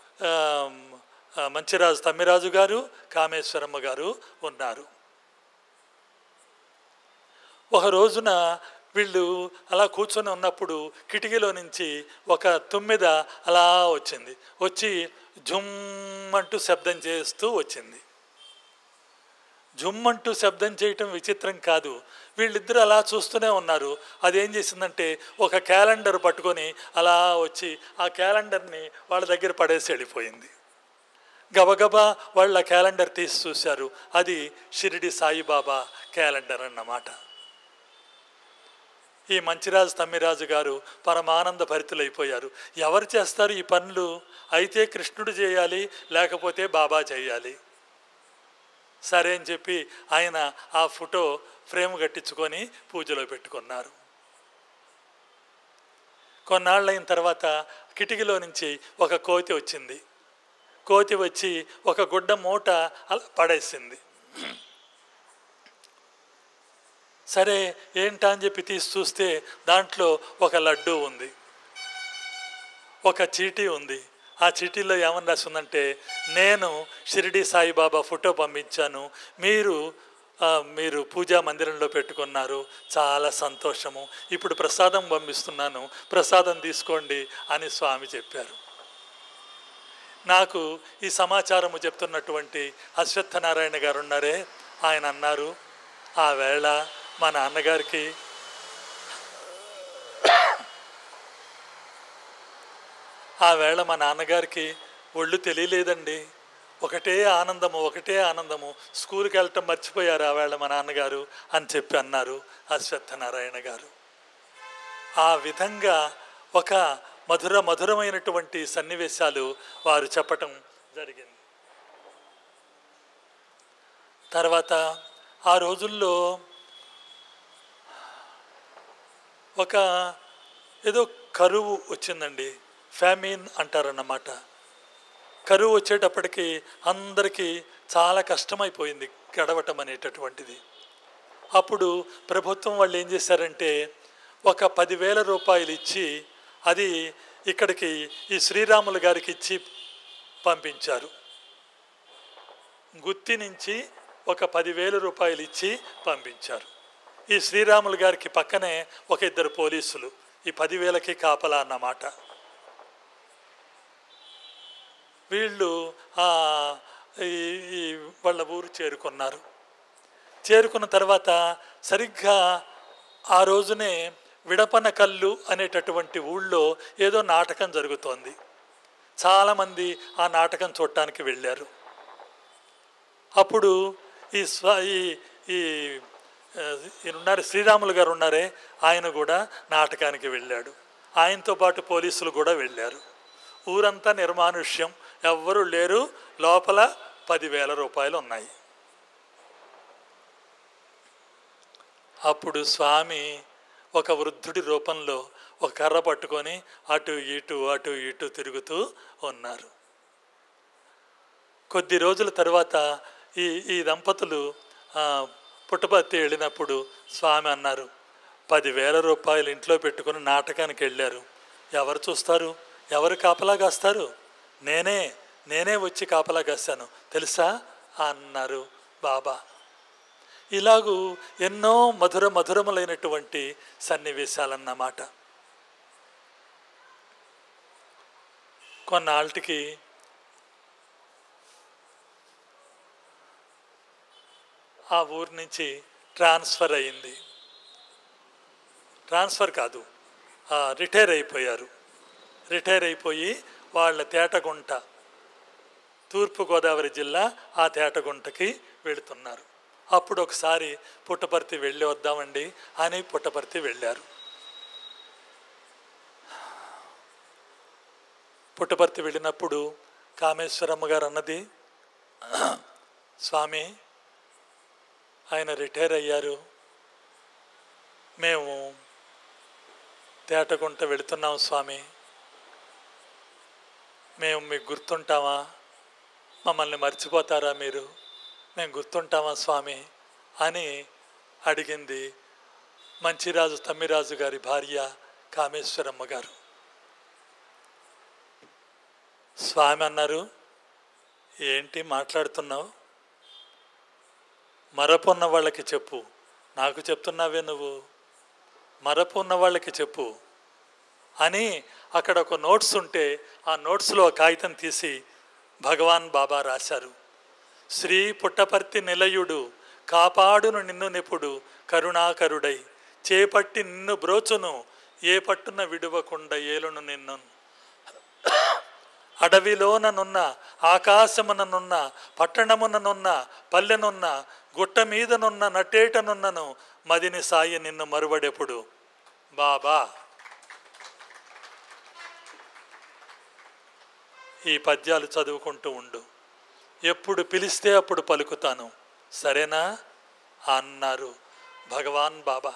మంచిరాజు తమ్మిరాజు గారు, కామేశ్వరమ్మ గారు ఉన్నారు. ఒక రోజున వీళ్ళు అలా కూర్చొని ఉన్నప్పుడు కిటికీలో నుంచి ఒక తుమ్మెద అలా వచ్చింది. వచ్చి జుమ్మంటూ శబ్దం చేస్తూ వచ్చింది. జుమ్మంటూ శబ్దం చేయటం విచిత్రం కాదు. వీళ్ళిద్దరూ అలా చూస్తూనే ఉన్నారు. అదేం చేసిందంటే ఒక క్యాలెండర్ పట్టుకొని అలా వచ్చి ఆ క్యాలెండర్ని వాళ్ళ దగ్గర పడేసి వెళ్ళిపోయింది. గబగబా వాళ్ళ క్యాలెండర్ తీసి చూశారు. అది షిరిడి సాయిబాబా క్యాలెండర్ అన్నమాట. ఈ మంచిరాజు తమ్మిరాజు గారు పరమానంద భరితులైపోయారు. ఎవరు చేస్తారు ఈ పనులు? అయితే కృష్ణుడు చేయాలి, లేకపోతే బాబా చేయాలి. సరే అని చెప్పి ఆయన ఆ ఫోటో ఫ్రేమ్ కట్టించుకొని పూజలో పెట్టుకున్నారు. కొన్నాళ్ళైన తర్వాత కిటికీలో నుంచి ఒక కోతి వచ్చింది. కోతి వచ్చి ఒక గుడ్డ మూట అలా పడేసింది. సరే ఏంటా అని చెప్పి తీసి చూస్తే దాంట్లో ఒక లడ్డు ఉంది, ఒక చీటీ ఉంది. ఆ చీటీలో ఏమని రాసి ఉందంటే, నేను షిరిడి సాయిబాబా ఫోటో పంపించాను, మీరు మీరు పూజా మందిరంలో పెట్టుకున్నారు, చాలా సంతోషము, ఇప్పుడు ప్రసాదం పంపిస్తున్నాను, ప్రసాదం తీసుకోండి అని స్వామి చెప్పారు. నాకు ఈ సమాచారము చెప్తున్నటువంటి అశ్వత్థనారాయణ గారు ఉన్నారే, ఆయన అన్నారు, ఆ వేళ మా నాన్నగారికి ఆ వేళ మా నాన్నగారికి ఒళ్ళు తెలియలేదండి, ఒకటే ఆనందము ఒకటే ఆనందము, స్కూల్కి వెళ్ళటం మర్చిపోయారు ఆ వేళ మా నాన్నగారు అని చెప్పి అన్నారు అశ్వత్థనారాయణ గారు. ఆ విధంగా ఒక మధుర మధురమైనటువంటి సన్నివేశాలు వారు చెప్పటం జరిగింది. తర్వాత ఆ రోజుల్లో ఒక ఏదో కరువు వచ్చిందండి, ఫ్యామిన్ అంటారన్నమాట. కరువు వచ్చేటప్పటికి అందరికీ చాలా కష్టమైపోయింది గడవటం అనేటటువంటిది. అప్పుడు ప్రభుత్వం వాళ్ళు ఏం చేశారంటే ఒక పదివేల రూపాయలు ఇచ్చి అది ఇక్కడికి ఈ శ్రీరాములు గారికి ఇచ్చి పంపించారు. గుత్తి నుంచి ఒక పదివేల రూపాయలు ఇచ్చి పంపించారు. ఈ శ్రీరాములు గారికి పక్కనే ఒక ఇద్దరు పోలీసులు ఈ పదివేలకి కాపలా అన్నమాట. వీళ్ళు ఈ వాళ్ళ ఊరు చేరుకున్నారు. చేరుకున్న తర్వాత సరిగ్గా ఆ రోజునే విడపనకల్లు అనేటటువంటి ఊళ్ళో ఏదో నాటకం జరుగుతోంది. చాలామంది ఆ నాటకం చూడటానికి వెళ్ళారు. అప్పుడు ఈ స్వ ఈ ఉన్నారు శ్రీరాములు గారు ఉన్నారే, ఆయన కూడా నాటకానికి వెళ్ళాడు. ఆయనతో పాటు పోలీసులు కూడా వెళ్ళారు. ఊరంతా నిర్మానుష్యం, ఎవ్వరూ లేరు. లోపల పదివేల రూపాయలు ఉన్నాయి. అప్పుడు స్వామి ఒక వృద్ధుడి రూపంలో ఒక కర్ర పట్టుకొని అటు ఇటు అటు ఇటు తిరుగుతూ ఉన్నారు. కొద్ది రోజుల తర్వాత ఈ ఈ దంపతులు పుట్టపర్తి వెళ్ళినప్పుడు స్వామి అన్నారు, పదివేల రూపాయలు ఇంట్లో పెట్టుకుని నాటకానికి వెళ్ళారు, ఎవరు చూస్తారు, ఎవరు కాపలా కాస్తారు? నేనే నేనే వచ్చి కాపలా కాస్తాను తెలుసా అన్నారు బాబా. ఇలాగూ ఎన్నో మధుర మధురములైనటువంటి సన్నివేశాలన్నమాట. కొన్నాళ్ళకి ఆ ఊరి నుంచి ట్రాన్స్ఫర్ అయింది. ట్రాన్స్ఫర్ కాదు, రిటైర్ అయిపోయారు. రిటైర్ అయిపోయి వాళ్ళ తేటగుంట, తూర్పుగోదావరి జిల్లా, ఆ తేటగుంటకి వెళుతున్నారు. అప్పుడు ఒకసారి పుట్టపర్తి వెళ్ళి వద్దామండి అని పుట్టపర్తి వెళ్ళారు. పుట్టపర్తి వెళ్ళినప్పుడు కామేశ్వరమ్మ గారు అన్నది, స్వామి ఆయన రిటైర్ అయ్యారు, మేము తేటగుంట వెళుతున్నాం స్వామి, మేము మీకు గుర్తుంటామా, మమ్మల్ని మర్చిపోతారా మీరు, మేము గుర్తుంటామా స్వామి అని అడిగింది మంచిరాజు తమ్మిరాజు గారి భార్య కామేశ్వరమ్మ గారు. స్వామి అన్నారు, ఏంటి మాట్లాడుతున్నావు, మరపు ఉన్న వాళ్ళకి చెప్పు, నాకు చెప్తున్నావే నువ్వు, మరపు ఉన్న వాళ్ళకి చెప్పు అని అక్కడ ఒక నోట్స్ ఉంటే ఆ నోట్స్లో కాగితం తీసి భగవాన్ బాబా రాశారు. శ్రీ పుట్టపర్తి నిలయుడు కాపాడును నిన్ను నెప్పుడు కరుణాకరుడై చేపట్టి నిన్ను బ్రోచును ఏ పట్టున విడువకుండా ఏలును నిన్ను అడవిలోననున్న ఆకాశముననున్న పట్టణముననున్న పల్లెనున్న గుట్ట మీదనున్న నటేటనున్నను మదిని సాయి నిన్ను మరువడెప్పుడు బాబా. ఈ పద్యాలు చదువుకుంటూ ఉండు, ఎప్పుడు పిలిస్తే అప్పుడు పలుకుతాను, సరేనా అన్నారు భగవాన్ బాబా.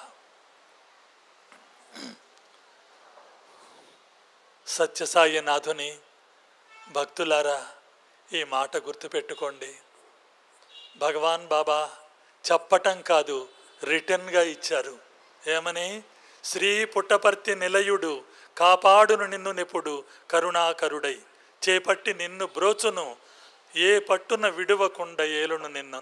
సత్యసాయి నాథుని భక్తులారా, ఈ మాట గుర్తుపెట్టుకోండి. భగవాన్ బాబా చెప్పటం కాదు, రిటర్న్గా ఇచ్చారు. ఏమని? శ్రీ పుట్టపర్తి నిలయుడు కాపాడును నిన్ను నెప్పుడు కరుణాకరుడై చేపట్టి నిన్ను బ్రోచును ఏ పట్టున విడువకుండా ఏలును నిన్ను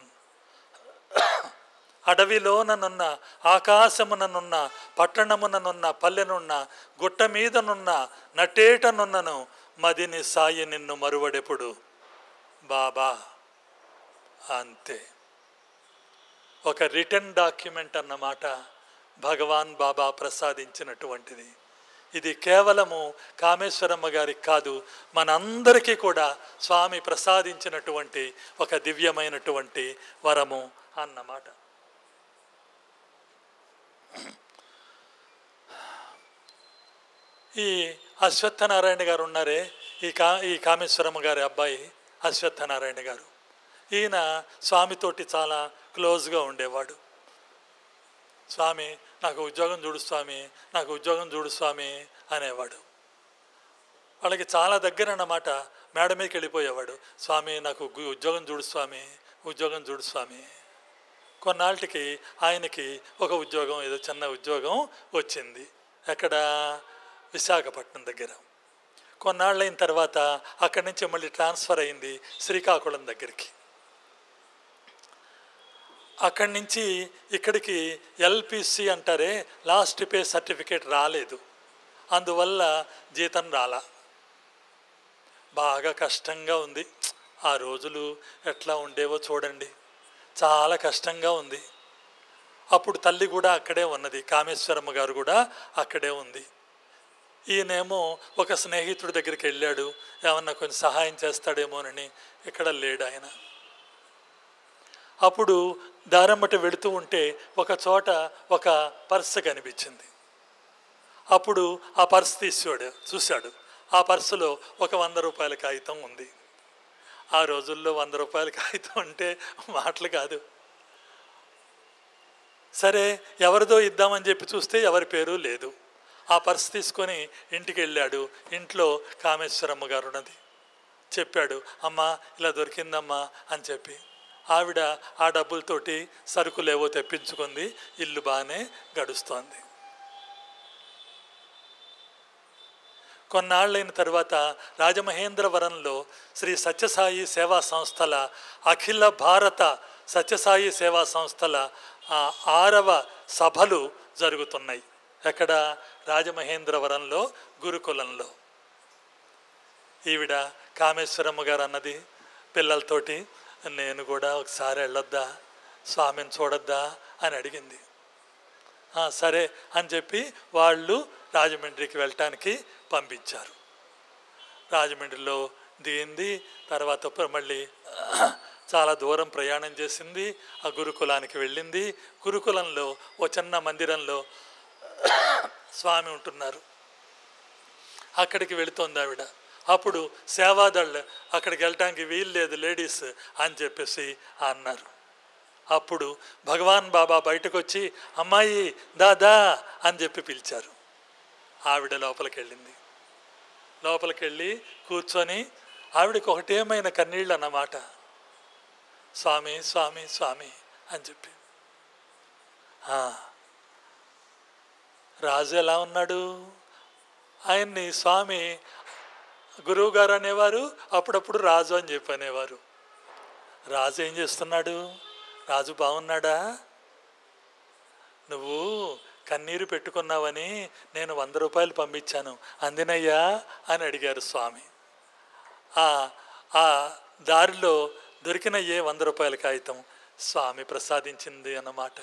అడవిలోననున్న ఆకాశముననున్న పట్టణముననున్న పల్లెనున్న గుట్ట మీదనున్న నటేటనున్నను మదిని సాయి నిన్ను మరువడెప్పుడు బాబా. అంతే. ఒక రిటర్న్ డాక్యుమెంట్ అన్నమాట భగవాన్ బాబా ప్రసాదించినటువంటిది. ఇది కేవలము కామేశ్వరమ్మ గారికి కాదు, మనందరికీ కూడా స్వామి ప్రసాదించినటువంటి ఒక దివ్యమైనటువంటి వరము అన్నమాట. ఈ అశ్వత్థనారాయణ గారు ఉన్నారే, ఈ కా ఈ కామేశ్వరమ్మ గారి అబ్బాయి అశ్వత్థనారాయణ గారు, ఈయన స్వామితోటి చాలా క్లోజ్గా ఉండేవాడు. స్వామి నాకు ఉద్యోగం చూడు స్వామి, నాకు ఉద్యోగం చూడు స్వామి అనేవాడు. వాళ్ళకి చాలా దగ్గర అన్నమాట. మేడ మీదకి వెళ్ళిపోయేవాడు, స్వామి నాకు ఉద్యోగం చూడు స్వామి, ఉద్యోగం చూడు స్వామి. కొన్నాళ్ళకి ఆయనకి ఒక ఉద్యోగం, ఏదో చిన్న ఉద్యోగం వచ్చింది. ఎక్కడ? విశాఖపట్నం దగ్గర. కొన్నాళ్ళైన తర్వాత అక్కడి నుంచి మళ్ళీ ట్రాన్స్ఫర్ అయింది శ్రీకాకుళం దగ్గరికి. అక్కడి నుంచి ఇక్కడికి ఎల్పిసి అంటారే, లాస్ట్ పే సర్టిఫికేట్ రాలేదు. అందువల్ల జీతం రాలా. బాగా కష్టంగా ఉంది. ఆ రోజులు ఎట్లా ఉండేవో చూడండి, చాలా కష్టంగా ఉంది. అప్పుడు తల్లి కూడా అక్కడే ఉన్నది, కామేశ్వరమ్మ గారు కూడా అక్కడే ఉంది. ఈయనేమో ఒక స్నేహితుడి దగ్గరికి వెళ్ళాడు, ఏమన్నా కొంచెం సహాయం చేస్తాడేమోనని. ఇక్కడ లేడు ఆయన. అప్పుడు దారమ్మట వెళుతూ ఉంటే ఒక చోట ఒక పర్సు కనిపించింది. అప్పుడు ఆ పర్సు తీసాడు, చూశాడు. ఆ పర్సులో ఒక వంద రూపాయల కాగితం ఉంది. ఆ రోజుల్లో వంద రూపాయల కాగితం అంటే మాటలు కాదు. సరే ఎవరిదో ఇద్దామని చెప్పి చూస్తే ఎవరి పేరు లేదు. ఆ పర్సు తీసుకొని ఇంటికి వెళ్ళాడు. ఇంట్లో కామేశ్వరమ్మ గారు ఉన్నది. చెప్పాడు, అమ్మా ఇలా దొరికిందమ్మా అని చెప్పి. ఆవిడ ఆ డబ్బులతోటి సరుకులేవో తెప్పించుకుంది. ఇల్లు బాగానే గడుస్తోంది. కొన్నాళ్ళైన తర్వాత రాజమహేంద్రవరంలో శ్రీ సత్యసాయి సేవా సంస్థల అఖిల భారత సత్యసాయి సేవా సంస్థల ఆరవ సభలు జరుగుతున్నాయి. ఎక్కడ? రాజమహేంద్రవరంలో గురుకులంలో. ఈవిడ కామేశ్వరమ్మ గారు అన్నది పిల్లలతోటి, నేను కూడా ఒకసారి వెళ్ళొద్దా, స్వామిని చూడొద్దా అని అడిగింది. సరే అని చెప్పి వాళ్ళు రాజమండ్రికి వెళ్ళటానికి పంపించారు. రాజమండ్రిలో దిగింది. తర్వాత మళ్ళీ చాలా దూరం ప్రయాణం చేసింది. ఆ గురుకులానికి వెళ్ళింది. గురుకులంలో ఓ చిన్న మందిరంలో స్వామి ఉంటున్నారు. అక్కడికి వెళుతోంది ఆవిడ. అప్పుడు సేవాదళ్ళు అక్కడికి వెళ్ళటానికి వీలు లేదు లేడీస్ అని చెప్పేసి అన్నారు. అప్పుడు భగవాన్ బాబా బయటకు వచ్చి, అమ్మాయి దాదా అని చెప్పి పిలిచారు. ఆవిడ లోపలికి వెళ్ళింది. లోపలికి వెళ్ళి కూర్చొని ఆవిడకి ఒకటేమైన కన్నీళ్ళు అన్నమాట. స్వామి స్వామి స్వామి అని చెప్పి. రాజు ఎలా ఉన్నాడు? ఆయన్ని స్వామి గురువు గారు అనేవారు, అప్పుడప్పుడు రాజు అని చెప్పి అనేవారు. రాజు ఏం చేస్తున్నాడు? రాజు బాగున్నాడా? నువ్వు కన్నీరు పెట్టుకున్నావని నేను వంద రూపాయలు పంపించాను, అందినయ్యా అని అడిగారు స్వామి. ఆ దారిలో దొరికిన ఏ వంద రూపాయల కాగితం స్వామి ప్రసాదించింది అన్నమాట.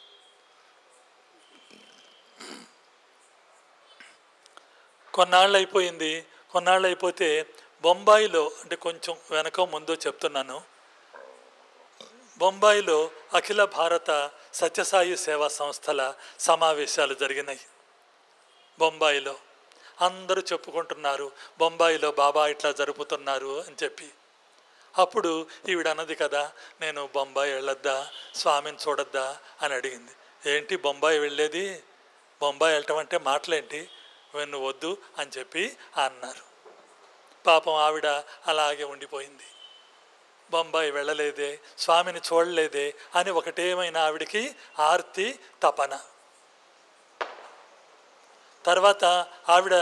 కొన్నాళ్ళు అయిపోయింది. కొన్నాళ్ళు అయిపోతే బొంబాయిలో, అంటే కొంచెం వెనక ముందో చెప్తున్నాను, బొంబాయిలో అఖిల భారత సత్యసాయి సేవా సంస్థల సమావేశాలు జరిగినాయి. బొంబాయిలో అందరూ చెప్పుకుంటున్నారు, బొంబాయిలో బాబా ఇట్లా జరుపుతున్నారు అని చెప్పి. అప్పుడు ఈవిడ అన్నది కదా, నేను బొంబాయి వెళ్ళొద్దా, స్వామిని చూడొద్దా అని అడిగింది. ఏంటి బొంబాయి వెళ్ళేది? బొంబాయి వెళ్ళటం అంటే మాటలేంటి, నువ్వు వద్దు అని చెప్పి అన్నారు. పాపం ఆవిడ అలాగే ఉండిపోయింది. బొంబాయి వెళ్ళలేదే, స్వామిని చూడలేదే అని ఒకటేమైనా ఆవిడికి ఆర్తి తపన. తర్వాత ఆవిడ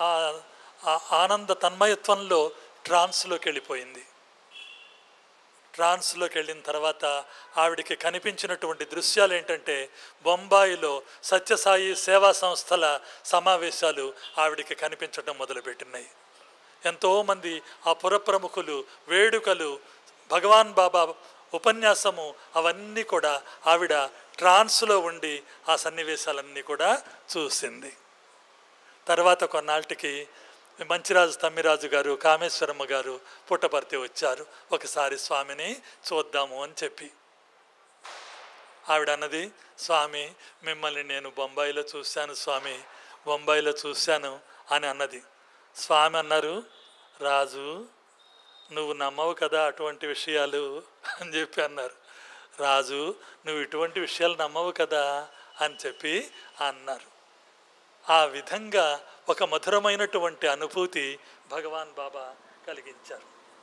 ఆనంద తన్మయత్వంలో ట్రాన్స్లోకి వెళ్ళిపోయింది. ట్రాన్స్లోకి వెళ్ళిన తర్వాత ఆవిడికి కనిపించినటువంటి దృశ్యాలు ఏంటంటే, బొంబాయిలో సత్యసాయి సేవా సంస్థల సమావేశాలు ఆవిడికి కనిపించడం మొదలుపెట్టినాయి. ఎంతోమంది ఆ పురప్రముఖులు, వేడుకలు, భగవాన్ బాబా ఉపన్యాసము, అవన్నీ కూడా ఆవిడ ట్రాన్స్లో ఉండి ఆ సన్నివేశాలన్నీ కూడా చూసింది. తర్వాత కొన్నాళ్ళకి మంచిరాజు తమ్మిరాజు గారు, కామేశ్వరమ్మ గారు పుట్టపర్తి వచ్చారు. ఒకసారి స్వామిని చూద్దాము అని చెప్పి ఆవిడ అన్నది, స్వామి మిమ్మల్ని నేను బొంబాయిలో చూశాను స్వామి, బొంబాయిలో చూశాను అని అన్నది. స్వామి అన్నారు, రాజు నువ్వు నమ్మవు కదా అటువంటి విషయాలు అని చెప్పి అన్నారు. రాజు నువ్వు ఇటువంటి విషయాలు నమ్మవు కదా అని చెప్పి అన్నారు. ఆ విధంగా ఒక మధురమైనటువంటి అనుభూతి భగవాన్ బాబా కలిగించారు.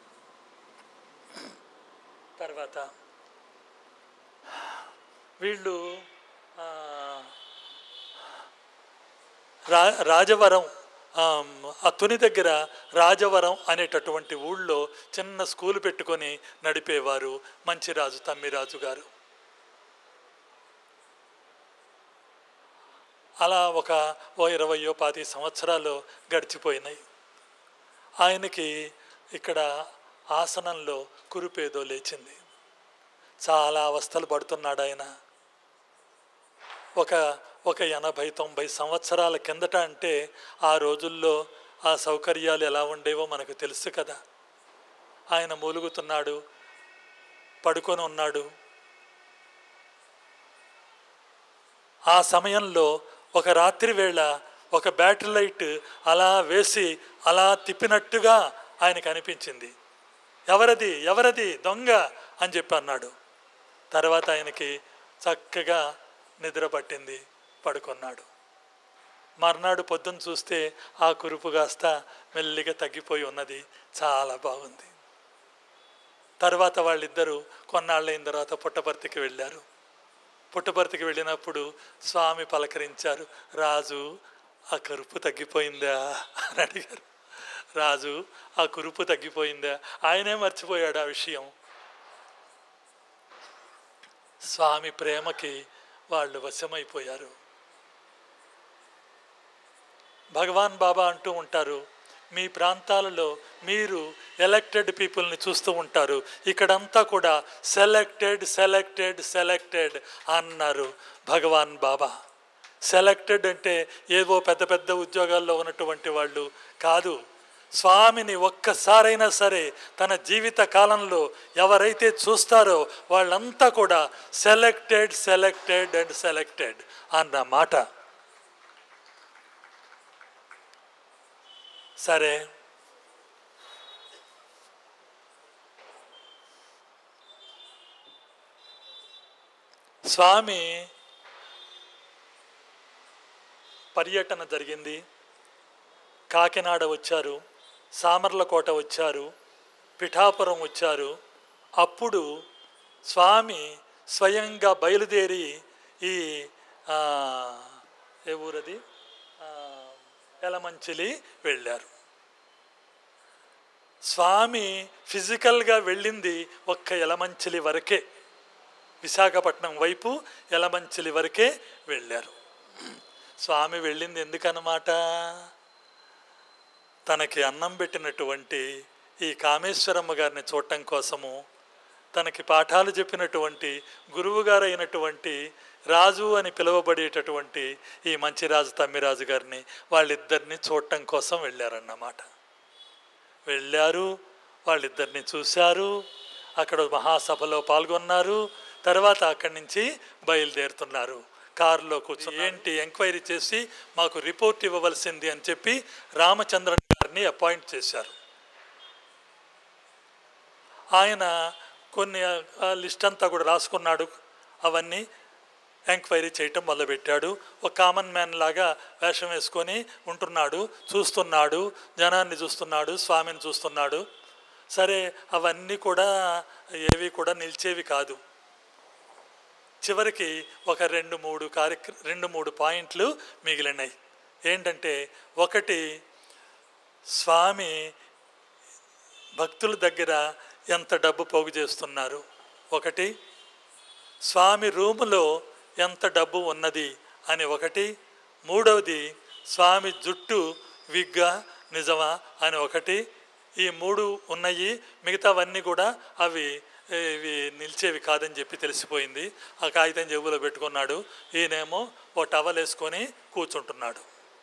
తర్వాత వీళ్ళు రా రాజవరం ఆ తుని దగ్గర రాజవరం అనేటటువంటి ఊళ్ళో చిన్న స్కూలు పెట్టుకొని నడిపేవారు మంచిరాజు తమ్మిరాజు గారు. అలా ఒక ఓ ఇరవయో పాతి సంవత్సరాలు గడిచిపోయినాయి. ఆయనకి ఇక్కడ ఆసనంలో కురుపేదో లేచింది. చాలా అవస్థలు పడుతున్నాడు ఆయన. ఒక ఒక ఎనభై తొంభై సంవత్సరాల కిందట అంటే ఆ రోజుల్లో ఆ సౌకర్యాలు ఎలా ఉండేవో మనకు తెలుసు కదా. ఆయన మూలుగుతున్నాడు, పడుకొని ఉన్నాడు. ఆ సమయంలో ఒక రాత్రి వేళ ఒక బ్యాటరీ లైట్ అలా వేసి అలా తిప్పినట్టుగా ఆయనకు అనిపించింది. ఎవరది ఎవరది దొంగ అని చెప్పి అన్నాడు. తర్వాత ఆయనకి చక్కగా నిద్ర పట్టింది, పడుకున్నాడు. మర్నాడు పొద్దున్న చూస్తే ఆ కురుపు కాస్త మెల్లిగా తగ్గిపోయి ఉన్నది. చాలా బాగుంది. తర్వాత వాళ్ళిద్దరూ కొన్నాళ్ళైన తర్వాత పుట్టపర్తికి వెళ్ళారు. పుట్టపర్తికి వెళ్ళినప్పుడు స్వామి పలకరించారు. రాజు ఆ కరుపు తగ్గిపోయిందా అని అడిగారు. రాజు ఆ కురుపు తగ్గిపోయిందా? ఆయనే మర్చిపోయాడు ఆ విషయం. స్వామి ప్రేమకి వాళ్ళు వశమైపోయారు. భగవాన్ బాబా అంటూ ఉంటారు, మీ ప్రాంతాలలో మీరు ఎలక్టెడ్ పీపుల్ని చూస్తూ ఉంటారు, ఇక్కడంతా కూడా సెలెక్టెడ్ సెలెక్టెడ్ సెలెక్టెడ్ అన్నారు భగవాన్ బాబా. సెలెక్టెడ్ అంటే ఏవో పెద్ద పెద్ద ఉద్యోగాల్లో ఉన్నటువంటి వాళ్ళు కాదు. స్వామిని ఒక్కసారైనా సరే తన జీవిత కాలంలో ఎవరైతే చూస్తారో వాళ్ళంతా కూడా సెలెక్టెడ్ సెలెక్టెడ్ అండ్ సెలెక్టెడ్ అన్న మాట. సరే, స్వామి పర్యటన జరిగింది. కాకినాడ వచ్చారు, సామర్లకోట వచ్చారు, పిఠాపురం వచ్చారు. అప్పుడు స్వామి స్వయంగా బయలుదేరి ఈ ఏ ఊరది ఎలమంచిలి వెళ్ళారు. స్వామి ఫిజికల్గా వెళ్ళింది ఒక్క ఎలమంచిలి వరకే, విశాఖపట్నం వైపు ఎలమంచిలి వరకే వెళ్ళారు. స్వామి వెళ్ళింది ఎందుకన్నమాట, తనకి అన్నం పెట్టినటువంటి ఈ కామేశ్వరమ్మ గారిని చూడటం కోసము, తనకి పాఠాలు చెప్పినటువంటి గురువుగారు అయినటువంటి రాజు అని పిలువబడేటటువంటి ఈ మంచిరాజు తమ్మిరాజు గారిని, వాళ్ళిద్దరిని చూడటం కోసం వెళ్ళారన్నమాట. వెళ్ళారు, వాళ్ళిద్దరిని చూశారు, అక్కడ మహాసభలో పాల్గొన్నారు. తర్వాత అక్కడి నుంచి బయలుదేరుతున్నారు. కారులో కూర్చొని ఏంటి ఎంక్వైరీ చేసి మాకు రిపోర్ట్ ఇవ్వవలసింది అని చెప్పి రామచంద్రన్ గారిని అపాయింట్ చేశారు. ఆయన కొన్ని లిస్ట్ అంతా కూడా రాసుకున్నాడు. అవన్నీ ఎంక్వైరీ చేయటం మొదలుపెట్టాడు. ఒక కామన్ మ్యాన్ లాగా వేషం వేసుకొని ఉంటున్నాడు, చూస్తున్నాడు, జనాన్ని చూస్తున్నాడు, స్వామిని చూస్తున్నాడు. సరే, అవన్నీ కూడా ఏవి కూడా నిలిచేవి కాదు. చివరికి ఒక రెండు మూడు కార్యక్ర రెండు మూడు పాయింట్లు మిగిలినాయి. ఏంటంటే, ఒకటి, స్వామి భక్తుల దగ్గర ఎంత డబ్బు పోగు చేస్తున్నారు, ఒకటి స్వామి రూములో ఎంత డబ్బు ఉన్నది అని ఒకటి, మూడవది స్వామి జుట్టు విగ్గా నిజమా అని ఒకటి. ఈ మూడు ఉన్నాయి, మిగతావన్నీ కూడా అవి ఇవి నిలిచేవి కాదని చెప్పి తెలిసిపోయింది. ఆ కాగితం జేబులో పెట్టుకున్నాడు. ఈయనేమో ఓ టవల్ వేసుకొని కూర్చుంటున్నాడు.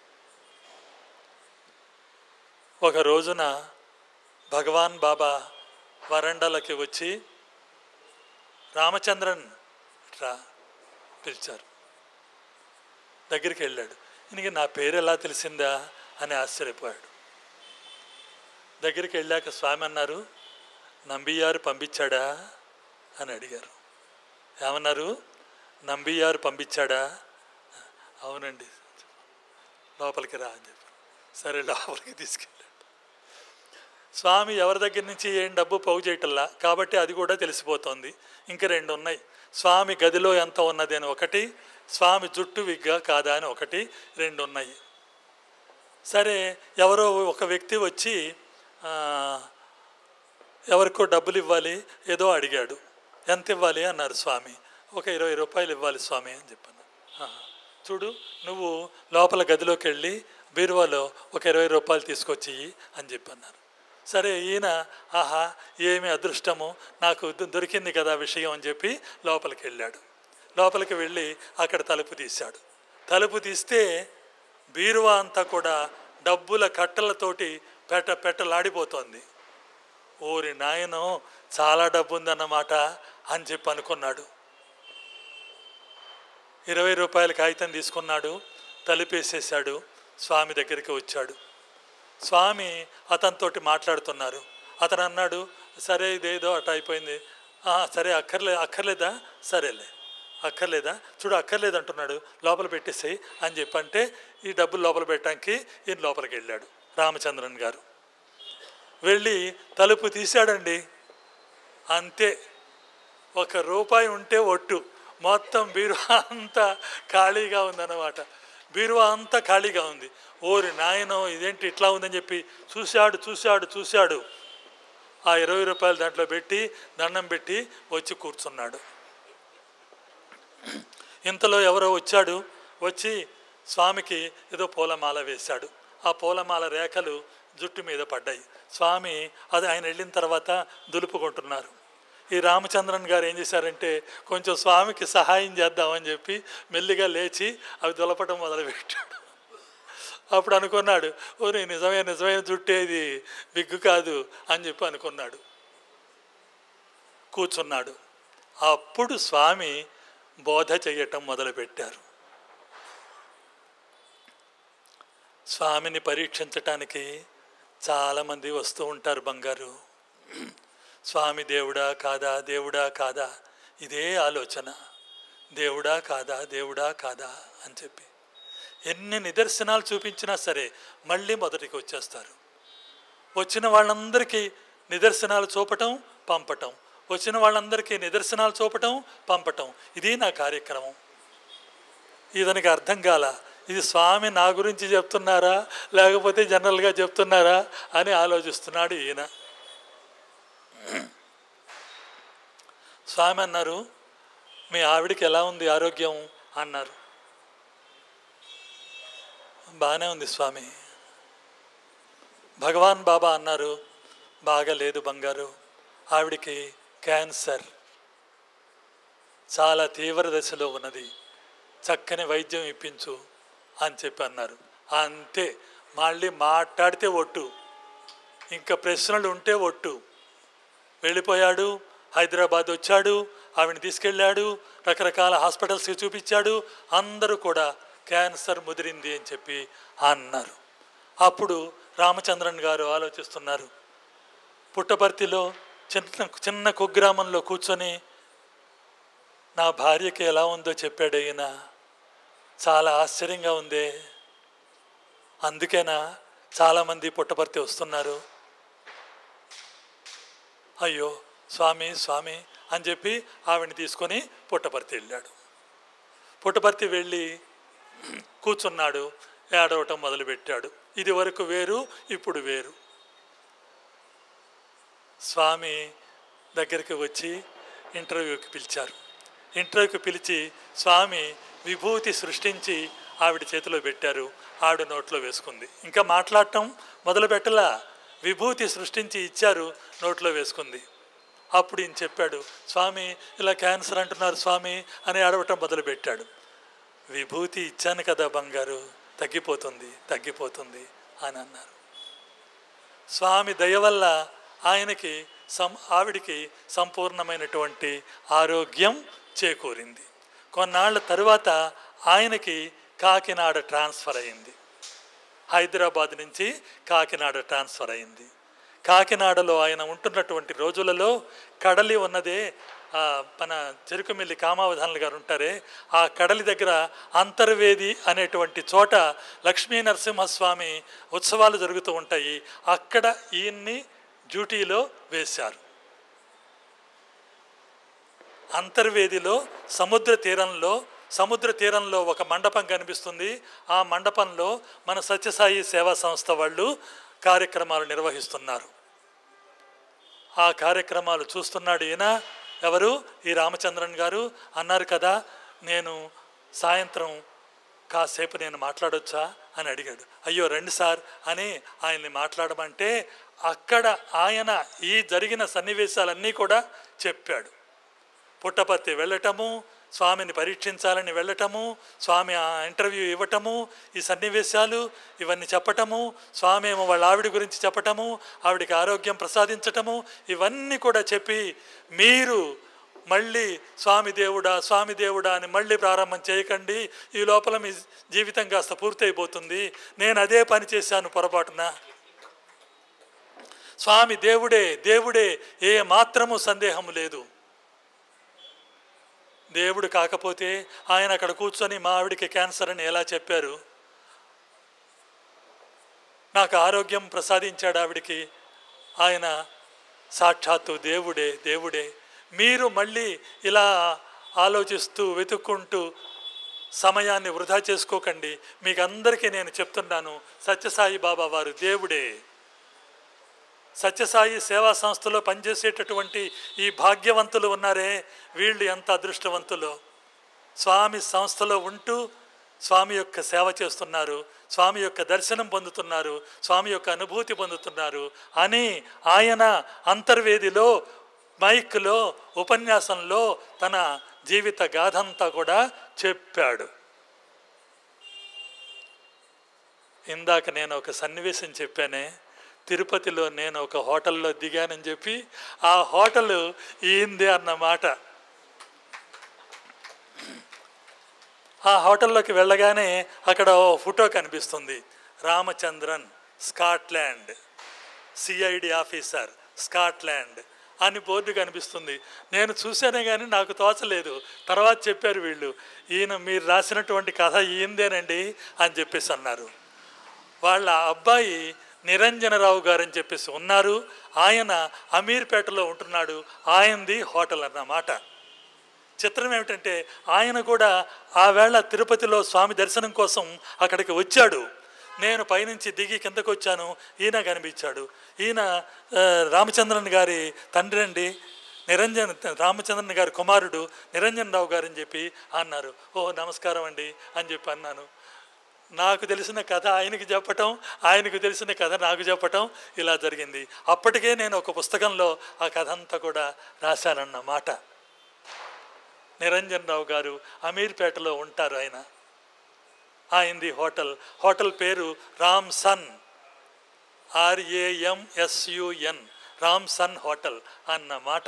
ఒక రోజున భగవాన్ బాబా వరండాలకి వచ్చి రామచంద్రన్ రా పిలిచారు. దగ్గరికి వెళ్ళాడు. ఈయనకి నా పేరు ఎలా తెలిసిందా అని ఆశ్చర్యపోయాడు. దగ్గరికి వెళ్ళాక స్వామి అన్నారు, నంబియారు పంపించాడా అని అడిగారు. ఏమన్నారు? నంబియారు పంపించాడా? అవునండి. లోపలికి రా అని చెప్పారు. సరే లోపలికి తీసుకెళ్ళాడు. స్వామి ఎవరి దగ్గర నుంచి ఏం డబ్బు పోగు చేయటల్లా కాబట్టి అది కూడా తెలిసిపోతుంది. ఇంక రెండు ఉన్నాయి. స్వామి గదిలో ఎంత ఉన్నది అని ఒకటి, స్వామి జుట్టు విగ్గా కాదా అని ఒకటి, రెండు ఉన్నాయి. సరే ఎవరో ఒక వ్యక్తి వచ్చి ఎవరికో డబ్బులు ఇవ్వాలి ఏదో అడిగాడు. ఎంత ఇవ్వాలి అన్నారు స్వామి. ఒక ఇరవై రూపాయలు ఇవ్వాలి స్వామి అని చెప్పాను. చూడు నువ్వు లోపల గదిలోకి వెళ్ళి బీరువాలో ఒక ఇరవై రూపాయలు తీసుకొచ్చి అని చెప్పన్నారు. సరే ఈయన ఆహా ఏమి అదృష్టము, నాకు దొరికింది కదా విషయం అని చెప్పి లోపలికి వెళ్ళాడు. లోపలికి వెళ్ళి అక్కడ తలుపు తీశాడు. తలుపు తీస్తే బీరువా అంతా కూడా డబ్బుల కట్టలతోటి పెట్ట పెట్టలాడిపోతోంది. ఓరి నాయనో చాలా డబ్బు ఉందన్నమాట అని చెప్పి అనుకున్నాడు. ఇరవై రూపాయల కాగితం తీసుకున్నాడు, తలుపేసేసాడు. స్వామి దగ్గరికి వచ్చాడు. స్వామి అతనితోటి మాట్లాడుతున్నారు. అతను అన్నాడు, సరే ఇదేదో అట అయిపోయింది. సరే అక్కర్లే అక్కర్లేదా సరేలే అక్కర్లేదా చూడు అక్కర్లేదు అంటున్నాడు, లోపల పెట్టేసేయి అని చెప్పంటే ఈ డబ్బులు లోపల పెట్టడానికి ఈయన లోపలికి వెళ్ళాడు. రామచంద్రన్ గారు వెళ్ళి తలుపు తీశాడండి. అంతే, ఒక రూపాయి ఉంటే ఒట్టు, మొత్తం బీరువా అంతా ఖాళీగా ఉందన్నమాట. బీరువా అంతా ఖాళీగా ఉంది. ఓరి నాయనో ఇదేంటి ఇట్లా ఉందని చెప్పి చూశాడు చూశాడు చూశాడు ఆ ఇరవై రూపాయలు దాంట్లో పెట్టి దండం పెట్టి వచ్చి కూర్చున్నాడు. ఇంతలో ఎవరో వచ్చాడు. వచ్చి స్వామికి ఏదో పూలమాల వేశాడు. ఆ పూలమాల రేఖలు జుట్టు మీద పడ్డాయి. స్వామి అది ఆయన వెళ్ళిన తర్వాత దులుపుకుంటున్నారు. ఈ రామచంద్రన్ గారు ఏం చేశారంటే కొంచెం స్వామికి సహాయం చేద్దామని చెప్పి మెల్లిగా లేచి అవి దులపటం మొదలుపెట్టాడు. అప్పుడు అనుకున్నాడు, ఓ నేను నిజమే నిజమైన జుట్టేది విగ్గు కాదు అని చెప్పి అనుకున్నాడు. కూర్చున్నాడు. అప్పుడు స్వామి బోధ చేయటం మొదలుపెట్టారు. స్వామిని పరీక్షించటానికి చాలామంది వస్తూ ఉంటారు బంగారు. స్వామి దేవుడా కాదా దేవుడా కాదా ఇదే ఆలోచన, దేవుడా కాదా దేవుడా కాదా అని చెప్పి ఎన్ని నిదర్శనాలు చూపించినా సరే మళ్ళీ మొదటికి వచ్చేస్తారు. వచ్చిన వాళ్ళందరికీ నిదర్శనాలు చూపటం పంపటం, వచ్చిన వాళ్ళందరికీ నిదర్శనాలు చూపటం పంపటం, ఇది నా కార్యక్రమం. ఇతనికి అర్థం కాల, ఇది స్వామి నా గురించి చెప్తున్నారా లేకపోతే జనరల్గా చెప్తున్నారా అని ఆలోచిస్తున్నాడు ఈయన. స్వామి అన్నారు, మీ ఆవిడికి ఎలా ఉంది ఆరోగ్యం అన్నారు. బాగానే ఉంది స్వామి. భగవాన్ బాబా అన్నారు, బాగాలేదు బంగారు, ఆవిడికి క్యాన్సర్ చాలా తీవ్ర దశలో ఉన్నది, చక్కని వైద్యం ఇప్పించు అని చెప్పి అన్నారు. అంతే, మళ్ళీ మాట్లాడితే ఒట్టు, ఇంకా ప్రశ్నలు ఉంటే ఒట్టు. వెళ్ళిపోయాడు. హైదరాబాద్ వచ్చాడు, ఆవిడని తీసుకెళ్ళాడు, రకరకాల హాస్పిటల్స్కి చూపించాడు. అందరూ కూడా క్యాన్సర్ ముదిరింది అని చెప్పి అన్నారు. అప్పుడు రామచంద్రన్ గారు ఆలోచిస్తున్నారు. పుట్టపర్తిలో చిన్న చిన్న కుగ్రామంలో కూర్చొని నా భార్యకి ఎలా ఉందో చెప్పాడు ఈయన. చాలా ఆశ్చర్యంగా ఉందే, అందుకేనా చాలామంది పుట్టపర్తి వస్తున్నారు. అయ్యో స్వామి స్వామి అని చెప్పి ఆవిడని తీసుకొని పుట్టపర్తి వెళ్ళాడు. పుట్టపర్తి వెళ్ళి కూర్చున్నాడు, ఏడవటం మొదలుపెట్టాడు. ఇది వరకు వేరు, ఇప్పుడు వేరు. స్వామి దగ్గరికి వచ్చి ఇంటర్వ్యూకి పిలిచారు. ఇంటర్వ్యూకి పిలిచి స్వామి విభూతి సృష్టించి ఆవిడ చేతిలో పెట్టారు. ఆవిడ నోట్లో వేసుకుంది. ఇంకా మాట్లాడటం మొదలు పెట్టలా, విభూతి సృష్టించి ఇచ్చారు, నోట్లో వేసుకుంది. అప్పుడు ఈయన చెప్పాడు, స్వామి ఇలా క్యాన్సర్ అంటున్నారు స్వామి అని అడవటం మొదలుపెట్టాడు. విభూతి ఇచ్చాను కదా బంగారు, తగ్గిపోతుంది తగ్గిపోతుంది అని అన్నారు. స్వామి దయ వల్ల ఆయనకి సం ఆవిడికి సంపూర్ణమైనటువంటి ఆరోగ్యం చేకూరింది. కొన్నాళ్ళ తరువాత ఆయనకి కాకినాడ ట్రాన్స్ఫర్ అయింది. హైదరాబాద్ నుంచి కాకినాడ ట్రాన్స్ఫర్ అయింది. కాకినాడలో ఆయన ఉంటున్నటువంటి రోజులలో కడలి ఉన్నదే, మన చెరుకుమిల్లి కామావధానులు గారు ఉంటారే, ఆ కడలి దగ్గర అంతర్వేది అనేటువంటి చోట లక్ష్మీ నరసింహస్వామి ఉత్సవాలు జరుగుతూ ఉంటాయి. అక్కడ ఈయన్ని డ్యూటీలో వేశారు. అంతర్వేదిలో సముద్ర తీరంలో సముద్ర తీరంలో ఒక మండపం కనిపిస్తుంది. ఆ మండపంలో మన సత్యసాయి సేవా సంస్థ వాళ్ళు కార్యక్రమాలు నిర్వహిస్తున్నారు. ఆ కార్యక్రమాలు చూస్తున్నాడు ఈయన. ఎవరు? ఈ రామచంద్రన్ గారు. అన్నారు కదా, నేను సాయంత్రం కాసేపు నేను మాట్లాడొచ్చా అని అడిగాడు. అయ్యో రండి సార్ అని ఆయన్ని మాట్లాడమంటే అక్కడ ఆయన ఈ జరిగిన సన్నివేశాలన్నీ కూడా చెప్పాడు. పుట్టపర్తి వెళ్ళటము, స్వామిని పరీక్షించాలని వెళ్ళటము, స్వామి ఆ ఇంటర్వ్యూ ఇవ్వటము, ఈ సన్నివేశాలు ఇవన్నీ చెప్పటము, స్వామి ఏమో వాళ్ళ ఆవిడ గురించి చెప్పటము, ఆవిడికి ఆరోగ్యం ప్రసాదించటము, ఇవన్నీ కూడా చెప్పి మీరు మళ్ళీ స్వామి దేవుడా స్వామి దేవుడా అని మళ్ళీ ప్రారంభం చేయకండి, ఈ లోపల మీ జీవితం కాస్త పూర్తయిపోతుంది, నేను అదే పని చేశాను పొరపాటున, స్వామి దేవుడే దేవుడే, ఏ మాత్రము సందేహం లేదు. దేవుడు కాకపోతే ఆయన అక్కడ కూర్చొని మా ఆవిడికి క్యాన్సర్ అని ఎలా చెప్పారు? నాకు ఆరోగ్యం ప్రసాదించాడు ఆవిడికి ఆయన, సాక్షాత్తు దేవుడే దేవుడే. మీరు మళ్ళీ ఇలా ఆలోచిస్తూ వెతుక్కుంటూ సమయాన్ని వృధా చేసుకోకండి. మీకు అందరికీ నేను చెప్తున్నాను, సత్యసాయి బాబా వారు దేవుడే. సత్యసాయి సేవా సంస్థలో పనిచేసేటటువంటి ఈ భాగ్యవంతులు ఉన్నారే, వీళ్ళు ఎంత అదృష్టవంతులో. స్వామి సంస్థలో ఉంటూ స్వామి యొక్క సేవ చేస్తున్నారు, స్వామి యొక్క దర్శనం పొందుతున్నారు, స్వామి యొక్క అనుభూతి పొందుతున్నారు అని ఆయన అంతర్వేదిలో మైక్లో ఉపన్యాసంలో తన జీవిత గాథంతా కూడా చెప్పాడు. ఇందాక నేను ఒక సన్నివేశం చెప్పానే, తిరుపతిలో నేను ఒక హోటల్లో దిగానని చెప్పి ఆ హోటలు ఈందే అన్నమాట. ఆ హోటల్లోకి వెళ్ళగానే అక్కడ ఓ ఫోటో కనిపిస్తుంది, Ramachandran Scotland, CID officer Scotland అని బోర్డు కనిపిస్తుంది. నేను చూశానే కానీ నాకు తోచలేదు. తర్వాత చెప్పారు వీళ్ళు, ఈయన మీరు రాసినటువంటి కథ ఈందేనండి అని చెప్పేసి అన్నారు. వాళ్ళ అబ్బాయి నిరంజనరావు గారు అని చెప్పేసి ఉన్నారు, ఆయన అమీర్పేటలో ఉంటున్నాడు, ఆయనది హోటల్ అన్నమాట. చిత్రం ఏమిటంటే ఆయన కూడా ఆ వేళ తిరుపతిలో స్వామి దర్శనం కోసం అక్కడికి వచ్చాడు. నేను పైనుంచి దిగి కిందకు వచ్చాను, ఈయన కనిపించాడు. ఈయన రామచంద్రన్ గారి తండ్రి అండి, నిరంజన్ రామచంద్రన్ గారి కుమారుడు నిరంజన్ రావు గారు అని చెప్పి అన్నారు. ఓ నమస్కారం అండి అని చెప్పి అన్నాను. నాకు తెలిసిన కథ ఆయనకి చెప్పటం, ఆయనకు తెలిసిన కథ నాకు చెప్పటం, ఇలా జరిగింది. అప్పటికే నేను ఒక పుస్తకంలో ఆ కథ అంతా కూడా రాశానన్నమాట. నిరంజన్ రావు గారు అమీర్పేటలో ఉంటారు. ఆయన ఆయనది హోటల్. హోటల్ పేరు Ram sun, R A M S U N, Ram sun hotel అన్నమాట.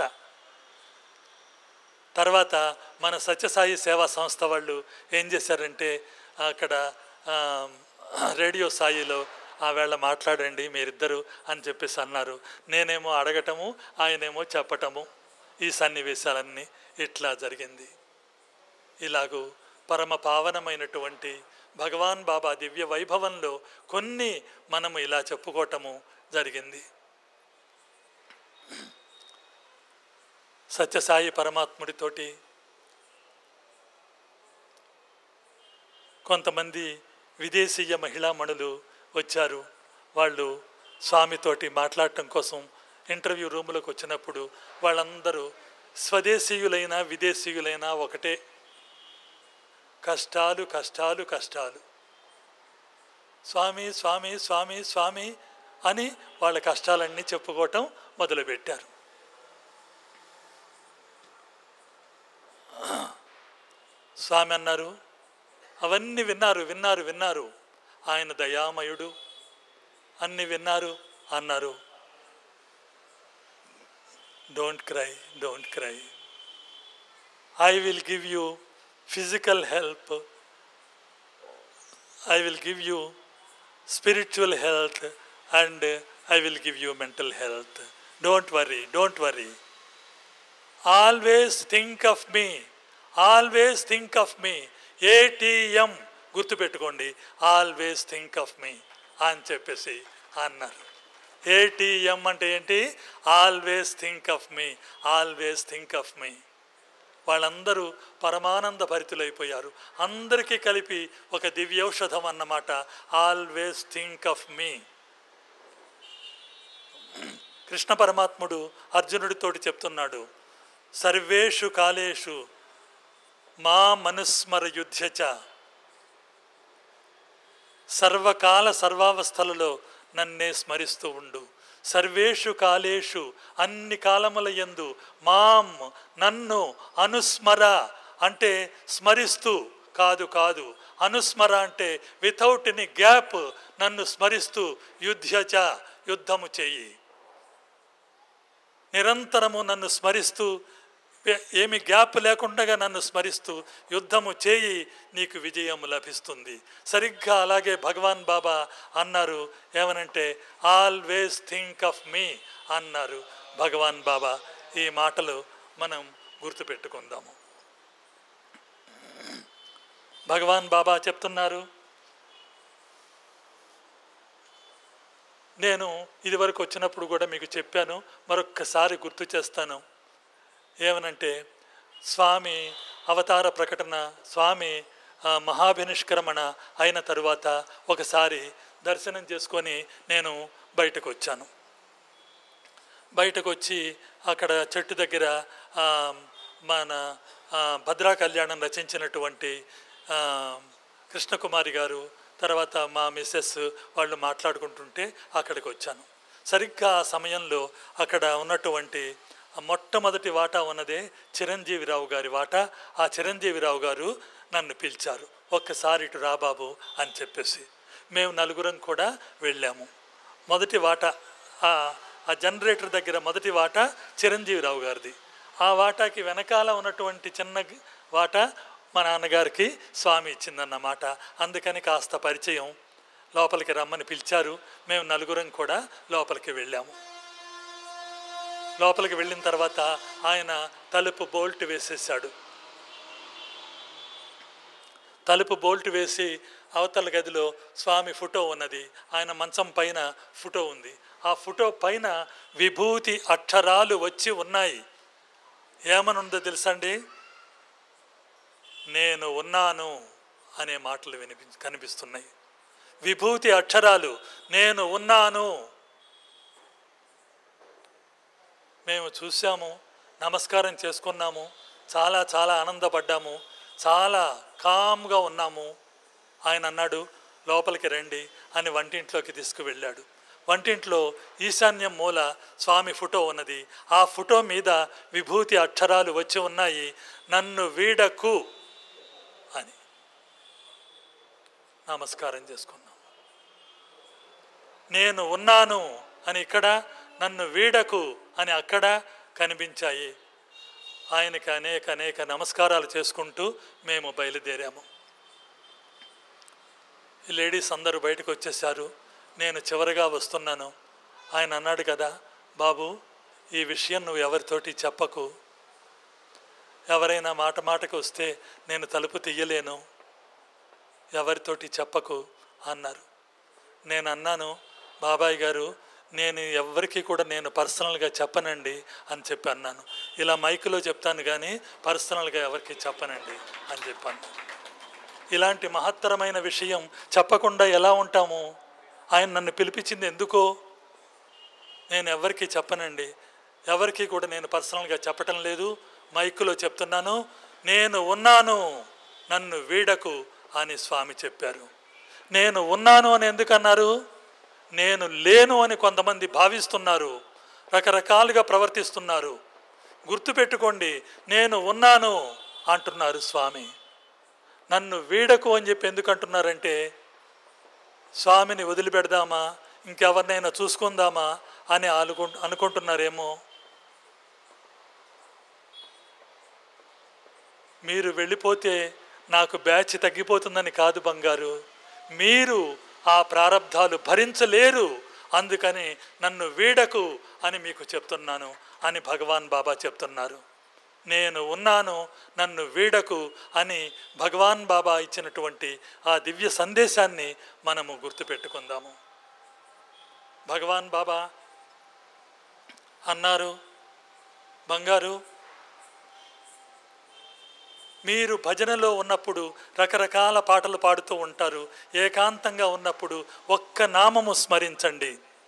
తర్వాత మన సత్యసాయి సేవా సంస్థ వాళ్ళు ఏం చేశారంటే అక్కడ రేడియో సాయిలో ఆ వేళ మాట్లాడండి మీరిద్దరు అని చెప్పేసి అన్నారు. నేనేమో అడగటము, ఆయనేమో చెప్పటము, ఈ సన్నివేశాలన్నీ ఇట్లా జరిగింది. ఇలాగూ పరమ పావనమైనటువంటి భగవాన్ బాబా దివ్య వైభవంలో కొన్ని మనము ఇలా చెప్పుకోవటము జరిగింది. సత్యసాయి పరమాత్ముడితోటి కొంతమంది విదేశీయ మహిళామణులు వచ్చారు. వాళ్ళు స్వామితోటి మాట్లాడటం కోసం ఇంటర్వ్యూ రూమ్లోకి వచ్చినప్పుడు వాళ్ళందరూ స్వదేశీయులైనా విదేశీయులైనా ఒకటే, కష్టాలు కష్టాలు కష్టాలు, స్వామి స్వామి స్వామి స్వామి అని వాళ్ళ కష్టాలన్నీ చెప్పుకోవటం మొదలుపెట్టారు. స్వామి అన్నారు, అవన్నీ విన్నారు విన్నారు విన్నారు ఆయన దయామయుడు, అన్ని విన్నారు అన్నారు. Don't cry don't cry, I will give you physical help, I will give you spiritual health, and I will give you mental health. Don't worry, don't worry. Always think of me, always think of me. A T M గుర్తుపెట్టుకోండి, always think of me అని చెప్పేసి అన్నారు. A T M అంటే ఏంటి? always think of me, always think of me. వాళ్ళందరూ పరమానంద భరితులైపోయారు. అందరికీ కలిపి ఒక దివ్యౌషధం అన్నమాట, always think of me. Krishna పరమాత్ముడు అర్జునుడితోటి చెప్తున్నాడు, సర్వేషు కాలేషు మా మనుస్మర యుధ్యచ, సర్వకాల సర్వావస్థలలో నన్నే స్మరిస్తూ ఉండు. సర్వేషు కాలేషు అన్ని కాలముల యందు మాం నన్ను అనుస్మర అంటే స్మరిస్తూ కాదు కాదు, అనుస్మర అంటే వితౌట్ ఎనీ గ్యాప్ నన్ను స్మరిస్తూ యుధ్యచ యుద్ధము చెయ్యి. నిరంతరము నన్ను స్మరిస్తూ, ఏమి గ్యాప్ లేకుండా నన్ను స్మరిస్తూ యుద్ధము చేయి, నీకు విజయము లభిస్తుంది. సరిగ్గా అలాగే భగవాన్ బాబా అన్నారు, ఏమనంటే ఆల్వేస్ థింక్ ఆఫ్ మీ అన్నారు భగవాన్ బాబా. ఈ మాటలు మనం గుర్తుపెట్టుకుందాము. భగవాన్ బాబా చెప్తున్నారు, నేను ఇదివరకు వచ్చినప్పుడు కూడా మీకు చెప్పాను, మరొక్కసారి గుర్తు చేస్తాను. ఏమనంటే స్వామి అవతార ప్రకటన, స్వామి మహాభినిష్క్రమణ అయిన తరువాత ఒకసారి దర్శనం చేసుకొని నేను బయటకు వచ్చాను. బయటకు వచ్చి అక్కడ చెట్టు దగ్గర మన భద్రా కళ్యాణం రచించినటువంటి కృష్ణకుమారి గారు, తర్వాత మా మిస్సెస్ వాళ్ళు మాట్లాడుకుంటుంటే అక్కడికి వచ్చాను. సరిగ్గా ఆ సమయంలో అక్కడ ఉన్నటువంటి మొట్టమొదటి వాటా ఉన్నదే చిరంజీవిరావు గారి వాటా. ఆ చిరంజీవిరావు గారు నన్ను పిలిచారు, ఒక్కసారి ఇటు రాబాబు అని చెప్పేసి. మేము నలుగురం కూడా వెళ్ళాము. మొదటి వాటా ఆ జనరేటర్ దగ్గర మొదటి వాటా చిరంజీవిరావు గారిది. ఆ వాటాకి వెనకాల ఉన్నటువంటి చిన్న వాటా మా నాన్నగారికి స్వామి ఇచ్చిందన్నమాట. అందుకని కాస్త పరిచయం, లోపలికి రమ్మని పిలిచారు. మేము నలుగురం కూడా లోపలికి వెళ్ళాము. లోపలికి వెళ్ళిన తర్వాత ఆయన తలుపు బోల్ట్ వేసేసాడు. తలుపు బోల్ట్ వేసి అవతల గదిలో స్వామి ఫోటో ఉన్నది, ఆయన మంచం పైన ఫోటో ఉంది. ఆ ఫోటో పైన విభూతి అక్షరాలు వచ్చి ఉన్నాయి. ఏమనుందో తెలుసండి? నేను ఉన్నాను అనే మాటలు వినిపి కనిపిస్తున్నాయి. విభూతి అక్షరాలు, నేను ఉన్నాను. మేము చూసాము, నమస్కారం చేసుకున్నాము, చాలా చాలా ఆనందపడ్డాము, చాలా కామ్గా ఉన్నాము. ఆయన అన్నాడు, లోపలికి రండి అని వంటింట్లోకి తీసుకువెళ్ళాడు. వంటింట్లో ఈశాన్యం మూల స్వామి ఫోటో ఉన్నది. ఆ ఫోటో మీద విభూతి అక్షరాలు వచ్చి ఉన్నాయి, నన్ను వీడకు అని. నమస్కారం చేసుకున్నాం. నేను ఉన్నాను అని ఇక్కడ, నన్ను వీడకు అని అక్కడ కనిపించాయి. ఆయనకి అనేక అనేక నమస్కారాలు చేసుకుంటూ మేము బయలుదేరాము. ఈ లేడీస్ అందరూ బయటకు వచ్చేసారు. నేను చివరిగా వస్తున్నాను. ఆయన అన్నాడు కదా, బాబు ఈ విషయం నువ్వు ఎవరితోటి చెప్పకు, ఎవరైనా మాట మాటకు వస్తే నేను తలుపు తీయలేను, ఎవరితోటి చెప్పకు అన్నారు. నేను అన్నాను, బాబాయ్ గారు నేను ఎవరికి కూడా నేను పర్సనల్గా చెప్పనండి అని చెప్పి అన్నాను. ఇలా మైకులో చెప్తాను కానీ పర్సనల్గా ఎవరికి చెప్పనండి అని చెప్పాను. ఇలాంటి మహత్తరమైన విషయం చెప్పకుండా ఎలా ఉంటాము? ఆయన నన్ను పిలిపించింది ఎందుకో? నేను ఎవరికి చెప్పనండి, ఎవరికి కూడా నేను పర్సనల్గా చెప్పటం లేదు, మైకులో చెప్తున్నాను. నేను ఉన్నాను, నన్ను వీడకు అని స్వామి చెప్పారు. నేను ఉన్నాను అని ఎందుకన్నారు? నేను లేను అని కొంతమంది భావిస్తున్నారు, రకరకాలుగా ప్రవర్తిస్తున్నారు. గుర్తుపెట్టుకోండి, నేను ఉన్నాను అంటున్నారు స్వామి. నన్ను వీడకు అని చెప్పి ఎందుకు అంటున్నారంటే, స్వామిని వదిలిపెడదామా, ఇంకెవరినైనా చూసుకుందామా అని అనుకు అనుకుంటున్నారేమో. మీరు వెళ్ళిపోతే నాకు బ్యాచ్ తగ్గిపోతుందని కాదు బంగారు, మీరు ఆ ప్రారబ్ధాలు భరించలేరు, అందుకని నన్ను వీడకు అని మీకు చెప్తున్నాను అని భగవాన్ బాబా చెప్తున్నారు. నేను ఉన్నాను, నన్ను వీడకు అని భగవాన్ బాబా ఇచ్చినటువంటి ఆ దివ్య సందేశాన్ని మనము గుర్తుపెట్టుకుందాము. భగవాన్ బాబా అన్నారు, బంగారు మీరు భజనలో ఉన్నప్పుడు రకరకాల పాటలు పాడుతూ ఉంటారు, ఏకాంతంగా ఉన్నప్పుడు ఒక్క నామము స్మరించండి.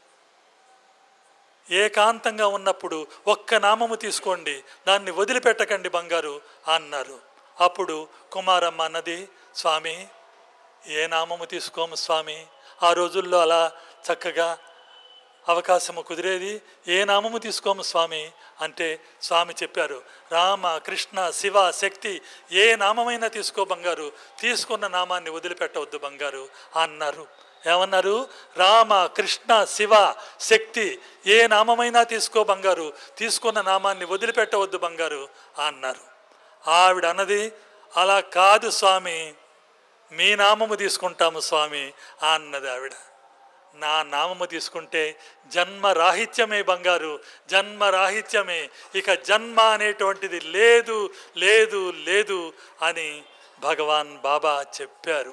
ఏకాంతంగా ఉన్నప్పుడు ఒక్క నామము తీసుకోండి, దాన్ని వదిలిపెట్టకండి బంగారు అన్నారు. అప్పుడు కుమారమ్మ అన్నది, స్వామి ఏ నామము తీసుకోము స్వామి. ఆ రోజుల్లో అలా చక్కగా అవకాశము కుదిరేది, ఏ నామము తీసుకోము స్వామి అంటే స్వామి చెప్పారు, రామ కృష్ణ శివ శక్తి ఏ నామమైనా తీసుకో బంగారు, తీసుకున్న నామాన్ని వదిలిపెట్టవద్దు బంగారు అన్నారు. ఏమన్నారు? రామ కృష్ణ శివ శక్తి ఏ నామమైనా తీసుకో బంగారు, తీసుకున్న నామాన్ని వదిలిపెట్టవద్దు బంగారు అన్నారు. ఆవిడ అన్నది, అలా కాదు స్వామి, మీ నామము తీసుకుంటాము స్వామి అన్నది ఆవిడ. నా నామము తీసుకుంటే జన్మరాహిత్యమే బంగారు, జన్మరాహిత్యమే, ఇక జన్మ అనేటువంటిది లేదు లేదు లేదు అని భగవాన్ బాబా చెప్పారు.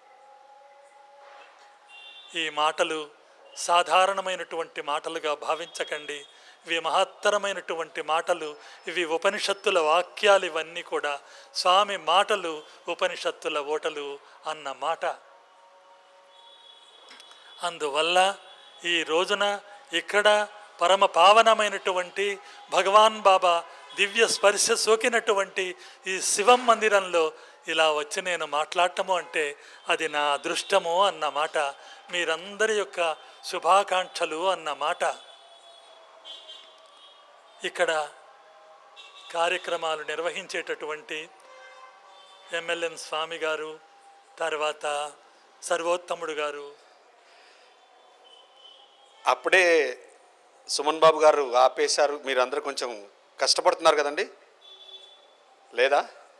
ఈ మాటలు సాధారణమైనటువంటి మాటలుగా భావించకండి, ఇవి మహత్తరమైనటువంటి మాటలు, ఇవి ఉపనిషత్తుల వాక్యాలు, ఇవన్నీ కూడా స్వామి మాటలు, ఉపనిషత్తుల ఓటలు అన్న మాట. అందువల్ల ఈ రోజున ఇక్కడ పరమ పావనమైనటువంటి భగవాన్ బాబా దివ్య స్పర్శ సోకినటువంటి ఈ శివం మందిరంలో ఇలా వచ్చి నేను మాట్లాడటము అంటే అది నా అదృష్టము అన్నమాట, మీరందరి యొక్క శుభాకాంక్షలు అన్నమాట. ఇక్కడ కార్యక్రమాలు నిర్వహించేటటువంటి ఎమ్మెల్యే స్వామి గారు, తర్వాత సర్వోత్తముడు గారు.
అప్పుడే సుమన్ బాబు గారు ఆపేశారు, మీరందరూ కొంచెం కష్టపడుతున్నారు కదండి, లేదా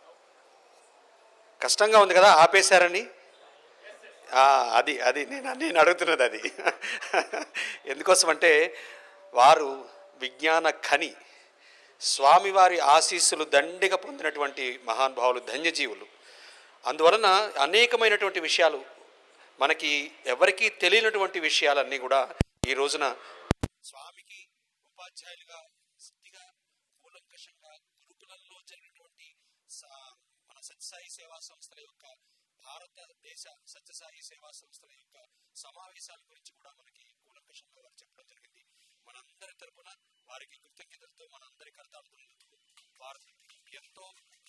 కష్టంగా ఉంది కదా ఆపేశారని? అది అది నేను నేను అడుగుతున్నది అది. ఎందుకోసం అంటే వారు విజ్ఞాన ఖని, స్వామివారి ఆశీస్సులు దండిగా పొందినటువంటి మహానుభావులు, ధన్యజీవులు. అందువలన అనేకమైనటువంటి విషయాలు, మనకి ఎవరికీ తెలియనటువంటి విషయాలన్నీ కూడా ఈ రోజున స్వామికి ఉపాధ్యాయులుగా శక్తిగా కూలంకషంగా గురుకులంలో జరిగినటువంటి మన సత్యసాయి సేవా సంస్థల యొక్క, భారతదేశ సత్యసాయి సేవా సంస్థల యొక్క సమావేశాల గురించి కూడా మనకి కూలంకషంగా వారు చెప్పడం జరిగింది. మనందరి తరపున వారికి కృతజ్ఞతలతో, మనందరి కర్తార్థులతో వారు ఎంతో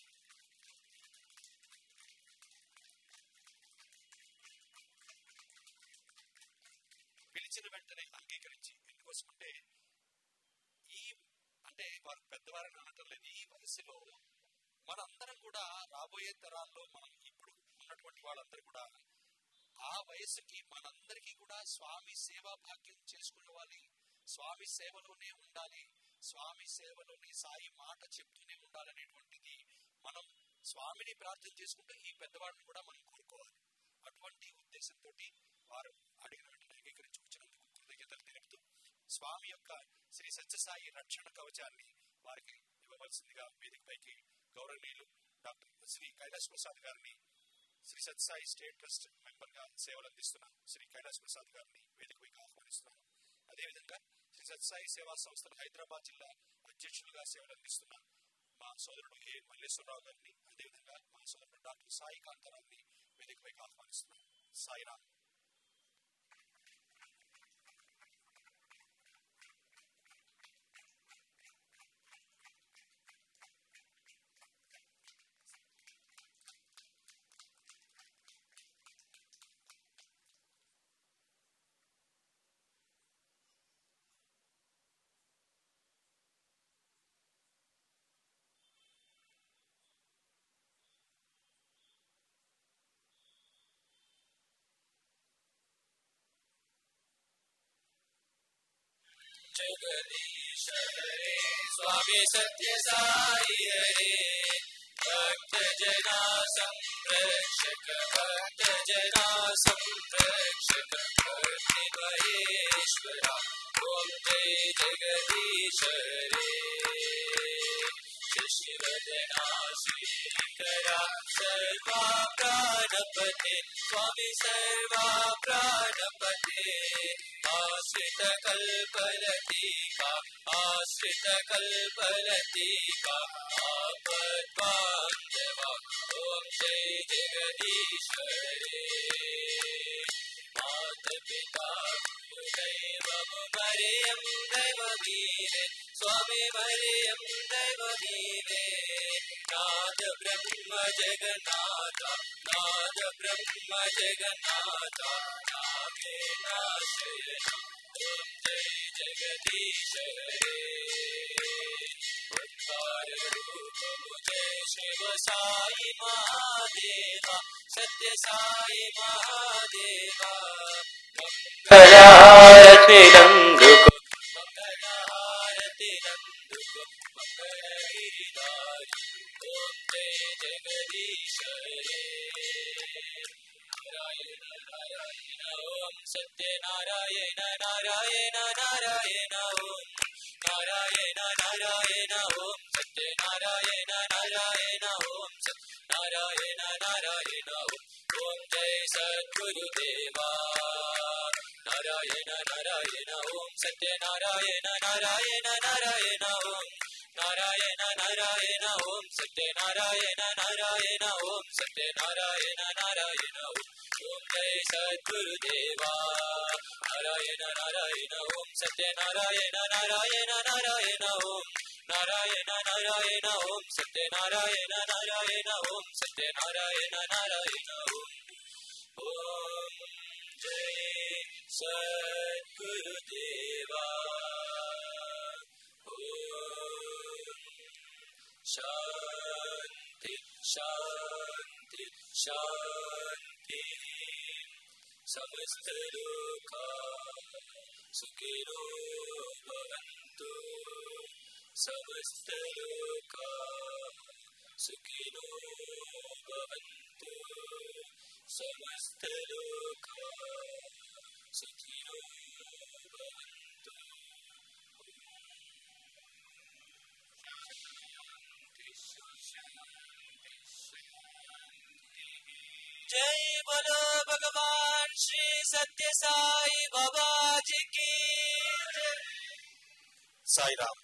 పిలిచిన వెంటనే అంగీకరించి, ఎందుకోసమంటే ఈ అంటే వారు పెద్దవారని అనటం లేదు, ఈ వయసులో మనందరం కూడా రాబోయే తరాల్లో మనం ఇప్పుడు ఉన్నటువంటి వాళ్ళందరూ కూడా ఆ వయసుకి మనందరికీ కూడా స్వామి సేవా భాగ్యం చేసుకునే వాళ్ళు, స్వామి సేవలోనే ఉండాలి, స్వామి సేవలోనే సాయి మాట చెప్తూనే ఉండాలనేటువంటిది మనం స్వామిని ప్రార్థన చేసుకుంటూ ఈ పెద్దవాళ్ళని కూడా మనం కోరుకోవాలి. అటువంటి ఉద్దేశంతో వారు అడిగిన వెంటనే అంగీకరించి వచ్చినందుకు కృతజ్ఞతలు తెలుపుతూ స్వామి యొక్క శ్రీ సత్యసాయి రక్షణ కవచాన్ని వారికి ఇవ్వవలసిందిగా వేదికపైకి గౌరవనీయులు డాక్టర్ శ్రీ కైలాస్ ప్రసాద్ గారిని, Sri Sathya Sai state trust member గా సేవలు అందిస్తున్న శ్రీ కైలాస్ ప్రసాద్ గారిని వేదికపైకి ఆహ్వానిస్తున్నాను. అదేవిధంగా శ్రీ సత్యసాయి సేవా సంస్థల హైదరాబాద్ జిల్లా అధ్యక్షులుగా సేవలు అందిస్తున్న మా సోదరుడు ఏ మల్లేశ్వరరావు గారిని, అదేవిధంగా మా సోదరుడు డాక్టర్ సాయి కాంతారావుని వేదికపైకి ఆహ్వానిస్తున్నాను. సాయిరామ్.
जगदीश हरे स्वामी सत्य साई हरे भक्त जना संरक्षक भक्त जना संरक्षक भक्ति महेश्वरा ओम जय जगदीश हरे शशिवदना श्रीकरा सर्वा प्राणपते स्वामी सर्वा प्राणपते आश्रित कल्पलतिका आश्रित कल्पलतिका आपद्बान्धवा ओम जय जगदीश हरे माता पिता दैवं मरियं दैववीरे स्वामी मरियं दैववीरे नाद ब्रह्म जगन्नाथ नाद ब्रह्म जगन्नाथ नामे नाशयनं ओम जय जगदीश हरे उद्धार रूप जय शिव साई महादेवा सत्य साई महादेवा मंगलारति नंदुको मंगलारति नंदुको मंगलगिरिधारी ओम जय जगदीश हरे नारायण नारायण ओम सत्य नारायण नारायण नारायण ओम नारायण नारायण ओम सत्य नारायण नारायण ओम सत्य नारायण नारायण ओम ओम जय सद्गुरुदेवा नारायण नारायण ओम सत्य नारायण नारायण नारायण ओम नारायण नारायण ओम सत्य नारायण नारायण ओम सत्य नारायण नारायण ओम ओम जय सद्गुरुदेवा नारायण नारायण ओम सत्य नारायण नारायण नारायण ओम नारायण नारायण ओम सत्य नारायण नारायण ओम सत्य नारायण नारायण ओम ओम जय सद्गुरुदेवा ओम शांति शांति शांति समस्त लोका सुखिनो भवन्तु समस्त लोका सुखिनो भवन्तु समस्त लोका सुखिनो भवन्तु जय बोलो भगवान श्री सत्य साई बाबा जी की जय।
సాయిరామ్.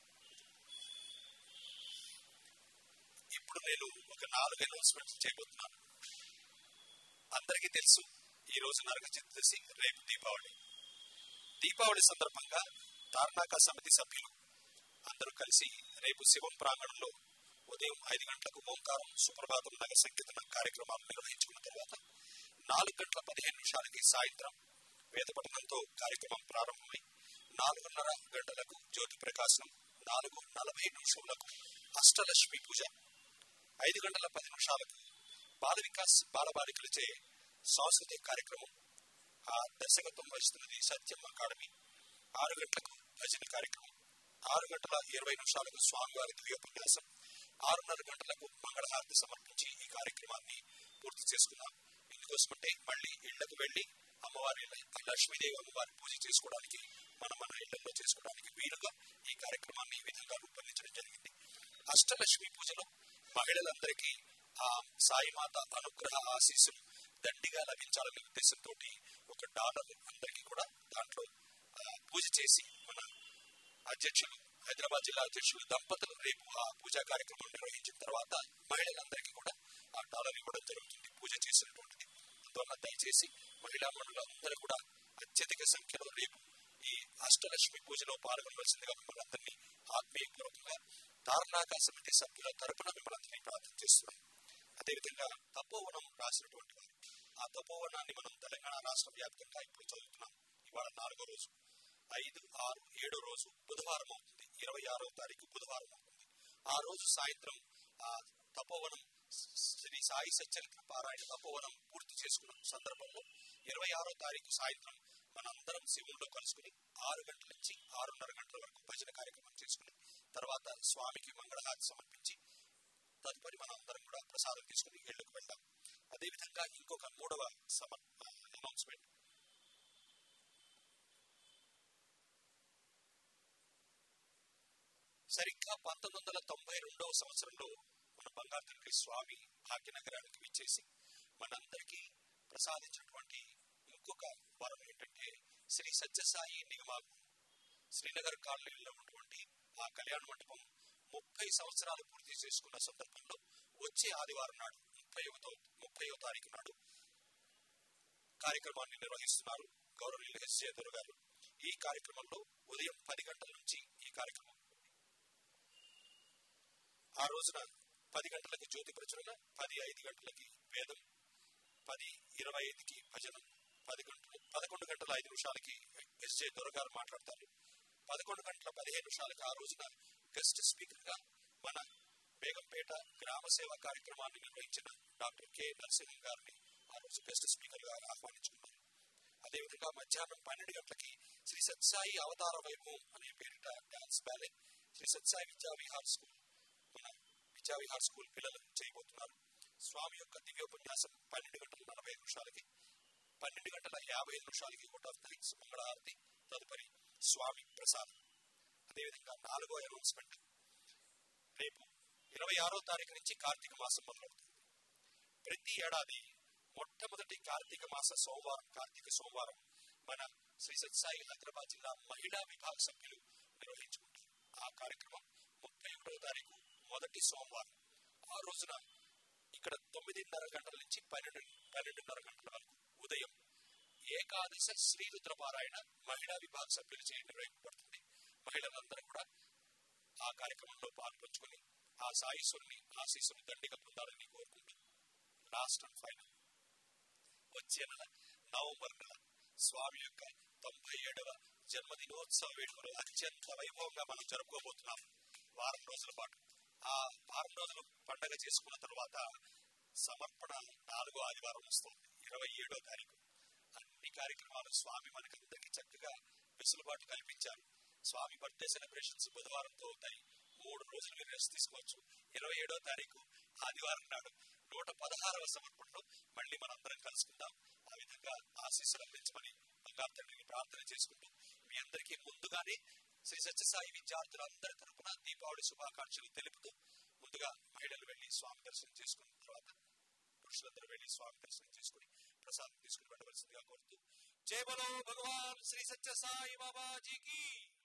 ఇప్పుడు నేను ఒక నాలుగు అనౌన్స్మెంట్స్ చేయబోతున్నాను. అందరికీ తెలుసు, ఈ రోజు నరక చతుర్దశి, రేపు దీపావళి. దీపావళి సందర్భంగా తార్నాక సమితి సభ్యులు అందరూ కలిసి రేపు శివం ప్రాంగణంలో ఉదయం ఐదు గంటలకు ఓంకారం సుప్రభాతం నగర సంకీర్తన కార్యక్రమాలు నిర్వహించుకున్న తర్వాత నాలుగు గంటల పదిహేను నిమిషాలకి సాయంత్రం వేదపఠనంతో కార్యక్రమం ప్రారంభమై నాలుగున్నర గంటలకు జ్యోతి ప్రకాశనం, నాలుగు నలభై నిమిషములకు అష్టలక్ష్మి పూజ, ఐదు గంటల పది నిమిషాలకు బాల వికాస్ బాలబాలికలచే సాంస్కృతిక కార్యక్రమం, ఆ దర్శకత్వం వహిస్తున్నది సత్యం అకాడమీ. ఆరు గంటలకు భజన కార్యక్రమం, ఆరు గంటల ఇరవై నిమిషాలకు స్వామివారి దివ్యోపన్యాసం, ఆరున్నర గంటలకు మంగళహారతి సమర్పించి ఈ కార్యక్రమాన్ని పూర్తి చేసుకున్నాం. ఎందుకోసమంటే మళ్ళీ ఇళ్లకు వెళ్లి అమ్మవారి లక్ష్మీదేవి అమ్మవారి పూజ చేసుకోవడానికి, మనం మన ఇళ్లలో చేసుకోవడానికి వీలుగా ఈ కార్యక్రమాన్ని ఈ విధంగా రూపొందించడం జరిగింది. అష్టలక్ష్మి పూజలో మహిళలందరికీ ఆ సాయిమాత అనుగ్రహ ఆశీస్సులు దండిగా లభించాలనే ఉద్దేశంతో ఒక డాలర్ అందరికీ కూడా దాంట్లో పూజ చేసి మన అధ్యక్షులు, హైదరాబాద్ జిల్లా అధ్యక్షులు దంపతులు రేపు ఆ పూజా కార్యక్రమం నిర్వహించిన తర్వాత మహిళలందరికీ కూడా ఆ డాలర్ ఇవ్వడం జరుగుతుంది పూజ చేసినటువంటిది. అందువల్ల దయచేసి మహిళా మండలి అందరూ కూడా అత్యధిక సంఖ్యలో రేపు ఈ అష్టలక్ష్మి పూజలో పాల్గొనవలసిందిగా మిమ్మల్ని అందరినీ ఆత్మీయపూర్వకంగా తార్నాక సమితి సభ్యుల తరపున మిమ్మల్ని అందరినీ ప్రార్థన చేస్తున్నాం. అదేవిధంగా తపోవనం రాసినటువంటి వారు, ఆ తపోవనాన్ని మనం తెలంగాణ రాష్ట్ర వ్యాప్తంగా ఇప్పుడు చదువుతున్నాం. ఇవాళ నాలుగో రోజు, ఐదు ఆరు ఏడో రోజు బుధవారం అవుతుంది, ఇరవై ఆరో తారీఖు బుధవారం అవుతుంది. ఆ రోజు సాయంత్రం ఆ తపోవనం శ్రీ సాయి సచ్చరిత్ర పారాయణ తపోవనం పూర్తి చేసుకున్న సందర్భంలో ఇరవై ఆరో తారీఖు సాయంత్రం మనందరం శివుల్లో కలుసుకుని ఆరు గంటల నుంచి ఆరున్నర గంటల వరకు భజన కార్యక్రమం చేసుకుని తర్వాత స్వామికి మంగళహారతి సమర్పించి తదుపరి మనం అందరం కూడా ప్రసాదం తీసుకుని ఇళ్లకు వెళ్దాం. అదేవిధంగా ఇంకొక మూడవ సమర్ అనౌన్స్మెంట్. సరిగ్గా పంతొమ్మిది వందల తొంభై రెండవ సంవత్సరంలో మన బంగారు తండ్రి స్వామి భాగ్యనగరానికి విచ్చేసి మనందరికీ ప్రసాదించినటువంటి ఇంకొక వరం ఏంటంటే శ్రీ సత్యసాయి నిగమాలు శ్రీనగర్ కాలనీలో ఉన్నటువంటి ఆ కళ్యాణ మండపం ముప్పై సంవత్సరాలు పూర్తి చేసుకున్న సందర్భంలో వచ్చే ఆదివారం నాడు ముప్పైవ ముప్పైవ తారీఖు నాడు కార్యక్రమాన్ని నిర్వహిస్తున్నారు గౌరవనీయులు ఎస్ జే దొర గారు. ఈ కార్యక్రమంలో ఉదయం పది గంటల నుంచి ఈ కార్యక్రమం. ఆ రోజున పది గంటలకి జ్యోతి ప్రచురణ, పది ఐదు గంటలకి వేదం, పది ఇరవై ఐదుకి భజనం, పది గంటలు పదకొండు గంటల ఐదు నిమిషాలకి ఎస్ జే దొర గారు మాట్లాడతారు. పదకొండు గంటల పదిహేను నిమిషాలకి ఆ రోజున గెస్ట్ స్పీకర్ గా మన బేగంపేట గ్రామ సేవా కార్యక్రమాన్ని నిర్వహించిన డాక్టర్ కె నరసింహన్ గారిని ఆ రోజు గెస్ట్ స్పీకర్ గా ఆహ్వానించుకున్నారు. అదేవిధంగా మధ్యాహ్నం పన్నెండు గంటలకి శ్రీ సత్సాయి అవతార వైభవం అనే పేరిట డాన్స్ బ్యాలే శ్రీ సత్సాయి విద్యా విహార్ స్కూల్ మన విద్యా విహార్ స్కూల్ పిల్లలు చేయబోతున్నారు. స్వామి యొక్క దివ్యోపన్యాసం పన్నెండు గంటల నలభై నిమిషాలకి, పన్నెండు గంటల యాభై ఐదు నిమిషాలకి ఓట్ ఆఫ్ థ్యాంక్స్ మంగళహారతి, తదుపరి స్వామి ప్రసాదం. అదేవిధంగా నాలుగో అనౌన్స్మెంట్. రేపు ఇరవై ఆరో తారీఖు నుంచి కార్తీక మాసం మొదలవుతుంది. ప్రతి ఏడాది మొట్టమొదటి కార్తీక మాస సోమవారం కార్తీక సోమవారం మన శ్రీ సత్సాయి హైదరాబాద్ జిల్లా మహిళా విభాగ సభ్యులు నిర్వహించుకుంటారు. ఆ కార్యక్రమం ముప్పై ఒకటో తారీఖు మొదటి సోమవారం. ఆ రోజున ఇక్కడ తొమ్మిదిన్నర గంటల నుంచి పన్నెండు పన్నెండున్నర గంటల వరకు ఉదయం ఏకాదశ శ్రీరుద్ర పారాయణ మహిళా విభాగ సభ్యులు చేయ నిర్వహింపబడుతుంది. మహిళలందరూ కూడా ఆ కార్యక్రమంలో పాల్పంచుకుని ఆ సాయీశ్వరుని ఆశీస్సును దండిగా పొందాలని కోరుకుంటూ లాస్ట్ అండ్ ఫైనల్ వచ్చే నెల నవంబర్ నెల స్వామి యొక్క తొంభై ఏడవ జన్మదినోత్సవ వేడుకలు అత్యంత వైభవంగా మనం జరుపుకోబోతున్నాం. వారం రోజుల పాటు ఆ వారం రోజులు పండగ చేసుకున్న తర్వాత సమర్పణ నాలుగో ఆదివారం వస్తుంది, ఇరవై ఏడో తారీఖు. అన్ని కార్యక్రమాలు స్వామి మనకందరికీ చక్కగా వెసులుబాటు కల్పించారు. స్వామి బర్త్డే సెలబ్రేషన్స్ బుధవారంతో అవుతాయి. మూడు రోజులు మీరు రెస్ట్ తీసుకోవచ్చు. ఇరవై ఏడో తారీఖు ఆదివారం నాడు నూట పదహారవ సమర్పణలో మళ్ళీ మనందరం కలుసుకుందాం. ఆ విధంగా ఆశీస్సులు అందించమని బంగారు తండ్రిని ప్రార్థన చేసుకుంటూ మీ అందరికీ ముందుగానే శ్రీ సత్యసాయి విద్యార్థులందరి తరపున దీపావళి శుభాకాంక్షలు తెలుపుతూ ముందుగా మహిళలు వెళ్లి స్వామి దర్శనం చేసుకున్న తర్వాత పురుషులందరూ వెళ్లి స్వామి దర్శనం చేసుకుని ప్రసాదం తీసుకుని వెళ్ళవలసిందిగా కోరుతూ జై బలో భగవాన్ శ్రీ సత్యసాయి బాబాజీకి.